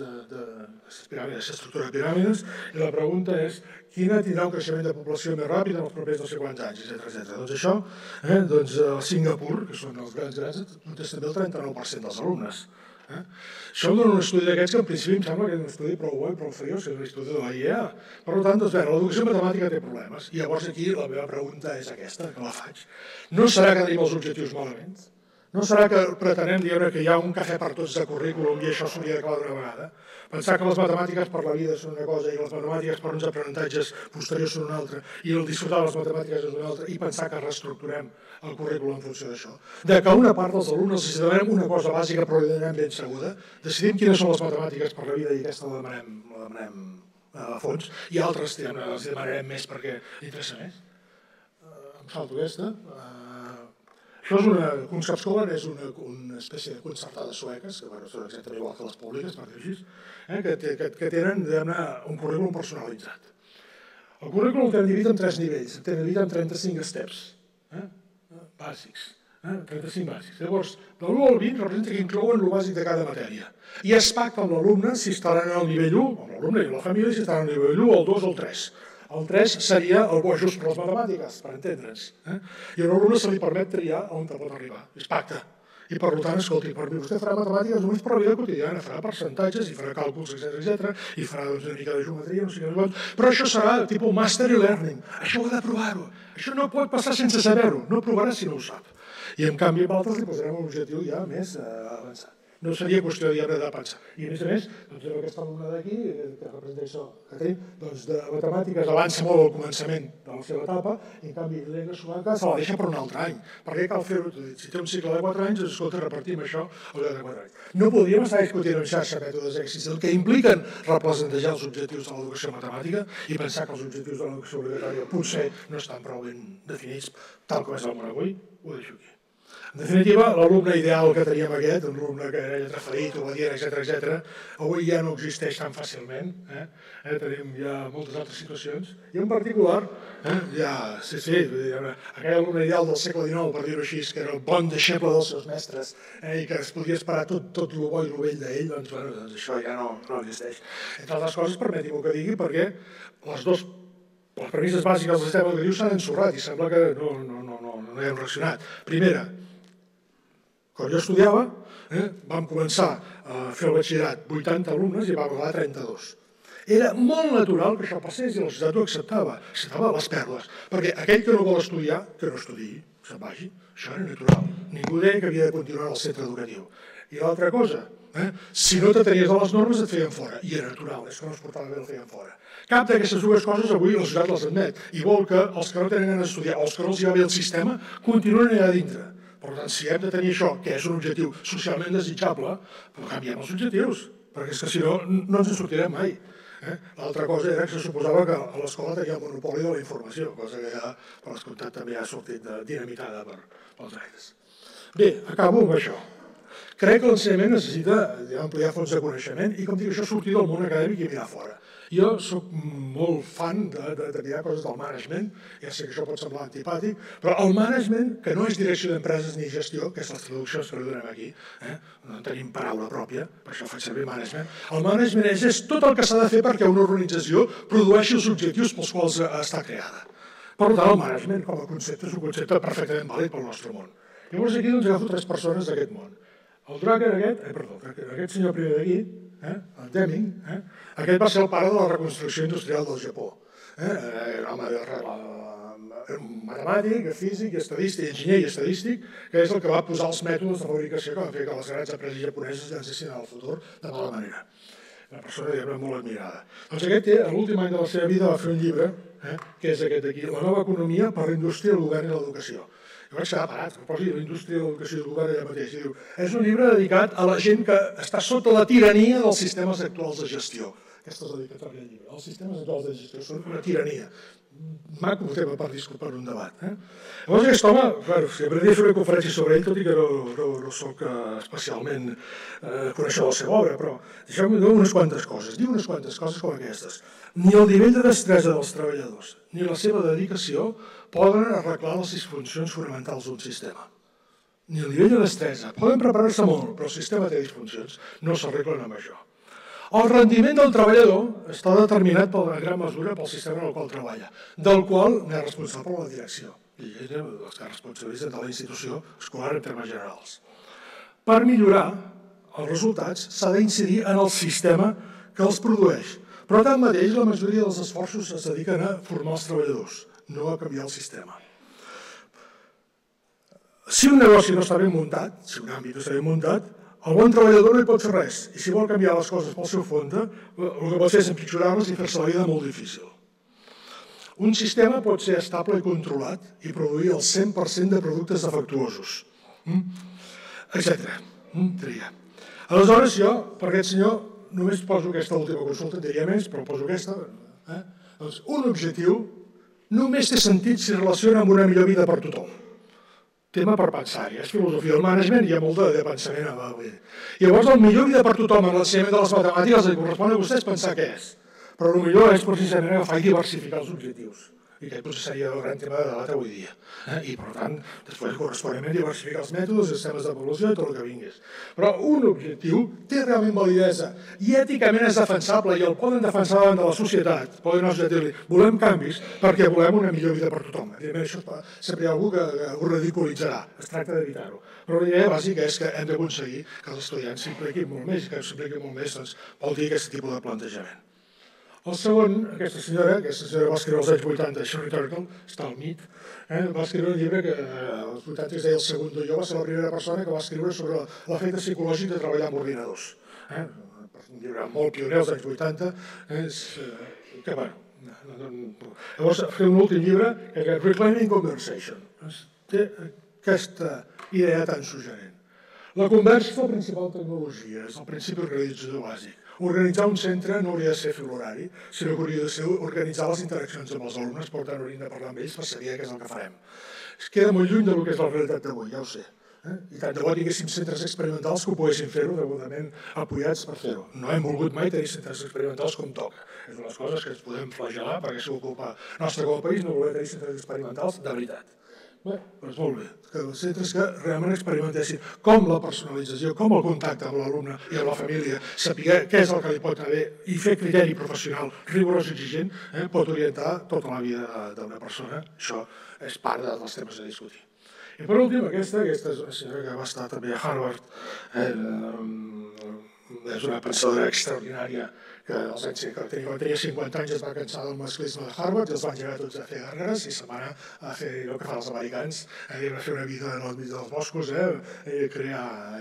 aquesta estructura de piràmides, i la pregunta és quina tindrà un creixement de població més ràpid en els propers no sé quants anys, etcètera. Doncs això, doncs a Singapur, que són els grans grans, contesten també el trenta-nou per cent dels alumnes. Això em dona un estudi d'aquests que en principi em sembla que és un estudi prou bo i prou seriós, que és un estudi de la I E A. Per tant, doncs bé, l'educació matemàtica té problemes. I llavors aquí la meva pregunta és aquesta, que la faig. No serà que tenim els objectius malament? No serà que pretenem dir que hi ha un cafè per tots de currículum i això s'hauria d'acabar d'una vegada? Pensar que les matemàtiques per la vida són una cosa i les matemàtiques per uns aprenentatges posteriors són una altra i el disfrutar de les matemàtiques és una altra i pensar que reestructurem el currículum en funció d'això. De que una part dels alumnes els demanem una cosa bàsica però la demanem ben seguda, decidim quines són les matemàtiques per la vida i aquesta la demanem, la demanem a fons i altres les demanarem més perquè interessa més. Em salto aquesta. Això és una, Kunskapsskolen és una, una espècie de concertada sueques, que bueno, són exactament igual que les públiques, per dir-ho així, eh, que, que, que tenen un currículum personalitzat. El currículum el tenen dividit en tres nivells, el tenen dividit en trenta-cinc steps, eh, bàsics, eh, trenta-cinc bàsics. Llavors, de l'u al vint representa que inclouen el bàsic de cada matèria. I es pacta amb l'alumne si estaran al nivell u, amb l'alumne i la família, si estaran al nivell u, el dos o el tres. El tres seria el bo just per les matemàtiques, per entendre'ns. I a l'alumne se li permet triar on te pot arribar. És pacte. I per tant, escolti, per mi vostè farà matemàtiques només per la vida quotidiana, farà percentatges i farà càlculs, etcètera, i farà una mica de geometria, no sé què, però això serà tipus mastery learning. Això ho ha de provar-ho. Això no pot passar sense saber-ho. No provarà si no ho sap. I en canvi, amb altres li posarem un objectiu ja més avançat. No seria qüestió de pensar. I a més a més, doncs, aquesta alumna d'aquí, que representa això que tenim, doncs de matemàtiques avança molt al començament de la seva etapa i en canvi l'Elena Subaca se la deixa per un altre any. Per què cal fer-ho? Si té un cicle de quatre anys, escolta, repartim això al llarg de quatre anys. No podríem estar discutint en xarxa mètodes èxits, el que impliquen replantejar els objectius de l'educació matemàtica i pensar que els objectius de l'educació obligatòria potser no estan prou ben definits tal com és el món avui, ho deixo aquí. En definitiva, l'alumne ideal que teníem aquest, un alumne que era preferit, obedient, etcètera, etcètera, avui ja no existeix tan fàcilment. Eh? Eh, tenim ja moltes altres situacions. I en particular, eh, ja, sí, sí, aquell alumne ideal del segle dinou, per dir-ho així, que era el bon deixeble dels seus mestres eh, i que es podia esperar tot, tot el bo i el vell d'ell, doncs, bueno, doncs això ja no, no existeix. Entre altres coses, permeti-m'ho que digui, perquè les dues les premisses bàsiques del sistema educatiu s'han ensorrat i sembla que no, no, no, no, no hi hem reaccionat. Primera, quan jo estudiava, eh, vam començar a fer el batxillerat vuitanta alumnes i vam acabar trenta-dos. Era molt natural que això passés i la societat ho acceptava, acceptava les pèrdues, perquè aquell que no vol estudiar, que no estudiï, se'n vagi, això era natural. Ningú deia que havia de continuar al centre educatiu. I l'altra cosa, eh, si no t'atenies a les normes et feien fora, i era natural, és que no es portava bé el feien fora. Cap d'aquestes dues coses avui la societat les admet, i vol que els que no tenen ganes d'estudiar o els que no els hi va bé el sistema continuen allà dintre. Per tant, si hem de tenir això, que és un objectiu socialment desitjable, canviem els objectius, perquè és que si no, no ens en sortirem mai. L'altra cosa era que se suposava que a l'escola tenia el monopoli de la informació, cosa que ja, per descomptat, també ha sortit dinamitada pels aires. Bé, acabo amb això. Crec que l'ensenyament necessita ampliar fons de coneixement i, com dic, això sortir del món acadèmic i mirar fora. Jo soc molt fan de, de, de mirar coses del management, ja sé que això pot semblar antipàtic, però el management, que no és direcció d'empreses ni gestió, que és les traduccions que li donem aquí, eh? No tenim paraula pròpia, per això faig servir management, el management és, és tot el que s'ha de fer perquè una organització produeixi els objectius pels quals està creada. Per tant, el management com a concepte és un concepte perfectament vàlid pel nostre món. Llavors aquí doncs agafo tres persones d'aquest món. El Drucker aquest, eh, perdó, aquest senyor primer d'aquí, eh, el Deming, eh, aquest va ser el pare de la reconstrucció industrial del Japó. Eh, era home de, un matemàtic, físic, estadístic, enginyer i estadístic, que és el que va posar els mètodes de fabricació que van fer que les grans empreses japoneses llancessin al futur de mala manera. Una persona, diguem-ne, molt admirada. Doncs aquest, a l'últim any de la seva vida, va fer un llibre, eh, que és aquest d'aquí, La nova economia per la indústria, el govern i l'educació. Jo vaig quedar parat, que posi la indústria, l'educació i el govern allà mateix. Diu, és un llibre dedicat a la gent que està sota la tirania dels sistemes actuals de gestió. Aquesta és la dedicatòria del llibre. Els sistemes actuals de gestió són una tirania. Maco tema per disculpar un debat. Eh? Llavors aquest home, claro, si aprendria a fer una conferència sobre ell, tot i que no, no, no soc especialment eh, coneixedor de la seva obra, però deixeu-me dir unes quantes coses. Diu unes quantes coses com aquestes. Ni el nivell de destresa dels treballadors ni la seva dedicació poden arreglar les disfuncions fonamentals d'un sistema. Ni el nivell de destresa. Poden preparar-se molt, però el sistema té disfuncions. No s'arreglen amb això. El rendiment del treballador està determinat per una gran mesura pel sistema en el qual treballa, del qual n'és responsable la direcció, i és els que responsabilitzen de la institució escolar en termes generals. Per millorar els resultats s'ha d'incidir en el sistema que els produeix, però tanmateix la majoria dels esforços es dediquen a formar els treballadors, no a canviar el sistema. Si un negoci no està ben muntat, si un àmbit no està ben muntat, el bon treballador no hi pot fer res, i si vol canviar les coses pel seu compte, el que pot fer és empitjorar-les i fer-se la vida molt difícil. Un sistema pot ser estable i controlat i produir el cent per cent de productes defectuosos, etcètera. Aleshores jo, per aquest senyor, només poso aquesta última consulta, en diria més, però poso aquesta. Un objectiu només té sentit si relaciona amb una millor vida per tothom. Tema per pensar-hi, és filosofia del management i hi ha molt de pensament avui. Llavors, el millor vida per tothom en l'ensenyament de les matemàtiques li correspon a vostès pensar què és. Però el millor és precisament agafar i diversificar els objectius. I aquest potser seria el gran tema de debat avui dia. I, per tant, després corresponentment diversificar els mètodes, els sistemes d'avaluació i tot el que vingués. Però un objectiu té realment validesa i èticament és defensable i el poden defensar davant de la societat. Poden dir-li, volem canvis perquè volem una millor vida per tothom. Evidentment, això sempre hi ha algú que ho ridiculitzarà. Es tracta d'evitar-ho. Però la idea bàsica és que hem d'aconseguir que els estudiants s'impliquin molt més i que s'impliquin molt més vol dir aquest tipus de plantejament. El segon, aquesta senyora, aquesta senyora va escriure als anys vuitanta, Sherry Turkle, està al M I T, va escriure un llibre que als vuitanta es deia El Segundo Jo, va ser la primera persona que va escriure sobre l'efecte psicològic de treballar amb ordinadors. Un llibre molt pioner als anys vuitanta, que bueno, llavors fer un últim llibre que és Reclaiming Conversation. Té aquesta idea tan suggerent. La conversa és la principal tecnologia, és el principi organitzador bàsic. Organitzar un centre no hauria de ser fer l'horari, sinó que hauria de ser organitzar les interaccions amb els alumnes, per tant hauríem de parlar amb ells per saber què és el que farem. Es queda molt lluny del que és la realitat d'avui, ja ho sé. I tant de bo tinguéssim centres experimentals que ho poguessin fer-ho degudament apoyats per fer-ho. No hem volgut mai tenir centres experimentals com toca. És una de les coses que ens podem flagelar perquè si ho culpa nostre com a país no voler tenir centres experimentals de veritat. Bé, doncs molt bé, que els centres que realment experimentessin com la personalització, com el contacte amb l'alumne i amb la família, saber què és el que li pot anar bé i fer criteri professional rigorós i exigent, pot orientar tota la vida d'una persona. Això és part dels temes a discutir. I per últim, aquesta, aquesta és una senyora que va estar també a Harvard, és una pensadora extraordinària que als anys que tenia cinquanta anys es va cansar del masclisme de Harvard i els van llegar tots a fer guerreres i se'n va anar a fer el que fan els americans, a fer una vida en el mig dels boscos i crear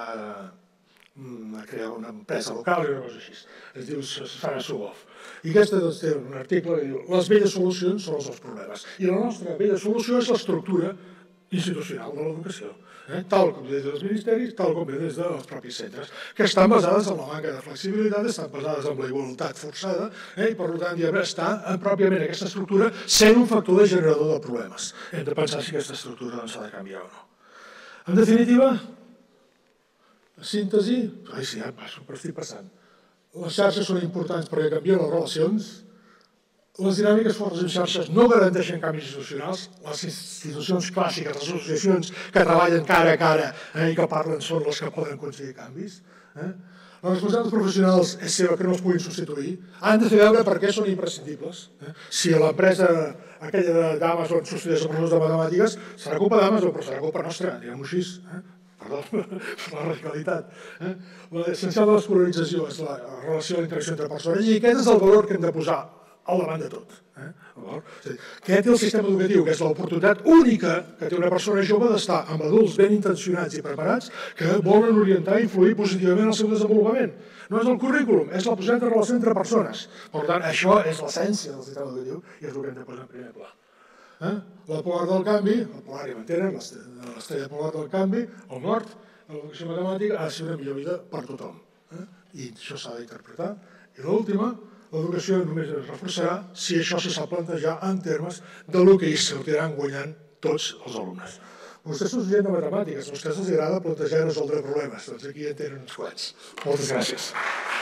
una empresa local i una cosa així. Es diu Sarah Zuboff. I aquesta té un article que diu les velles solucions són els nous problemes. I la nostra vella solució és l'estructura institucional de l'educació, tal com des dels ministeris, tal com des dels propis centres, que estan basades en la manca de flexibilitat, estan basades en la igualtat forçada i, per tant, està pròpiament aquesta estructura sent un factor de generador de problemes. Hem de pensar si aquesta estructura s'ha de canviar o no. En definitiva, la síntesi, ai sí, ja em passo, però estic passant. Les xarxes són importants perquè canvien les relacions. Les dinàmiques fortes en xarxes no garanteixen canvis institucionals. Les institucions clàssiques, les associacions que treballen cara a cara i que parlen són les que poden aconseguir canvis. les responsabilitats professionals és seva que no els puguin substituir, han de fer veure per què són imprescindibles. Si l'empresa aquella d'Amazon substitueix els professors de matemàtiques, serà culpa d'Amazon, però serà culpa nostra, diguem-ho així. Perdó, per la radicalitat. L'essencial de l'escolarització és la relació i la interacció entre persones i aquest és el valor que hem de posar al davant de tot. Aquest és el sistema educatiu, que és l'oportunitat única que té una persona jove d'estar amb adults ben intencionats i preparats que volen orientar i influir positivament al seu desenvolupament. No és el currículum, és la possibilitat de relació entre persones. Per tant, això és l'essència del sistema educatiu i és el que hem de posar en primer pla. La polar del canvi, el polar ja m'entenen, l'estrella polar del canvi, el nord, l'educació matemàtica ha de ser una millor vida per tothom. I això s'ha d'interpretar. I l'última, l'educació només es reforçarà si això se sap plantejar en termes del que hi sortiran guanyant tots els alumnes. Vostès són gent de matemàtiques, a vostès els agrada plantejar i resoldre problemes, doncs aquí en tenen uns quants. Moltes gràcies.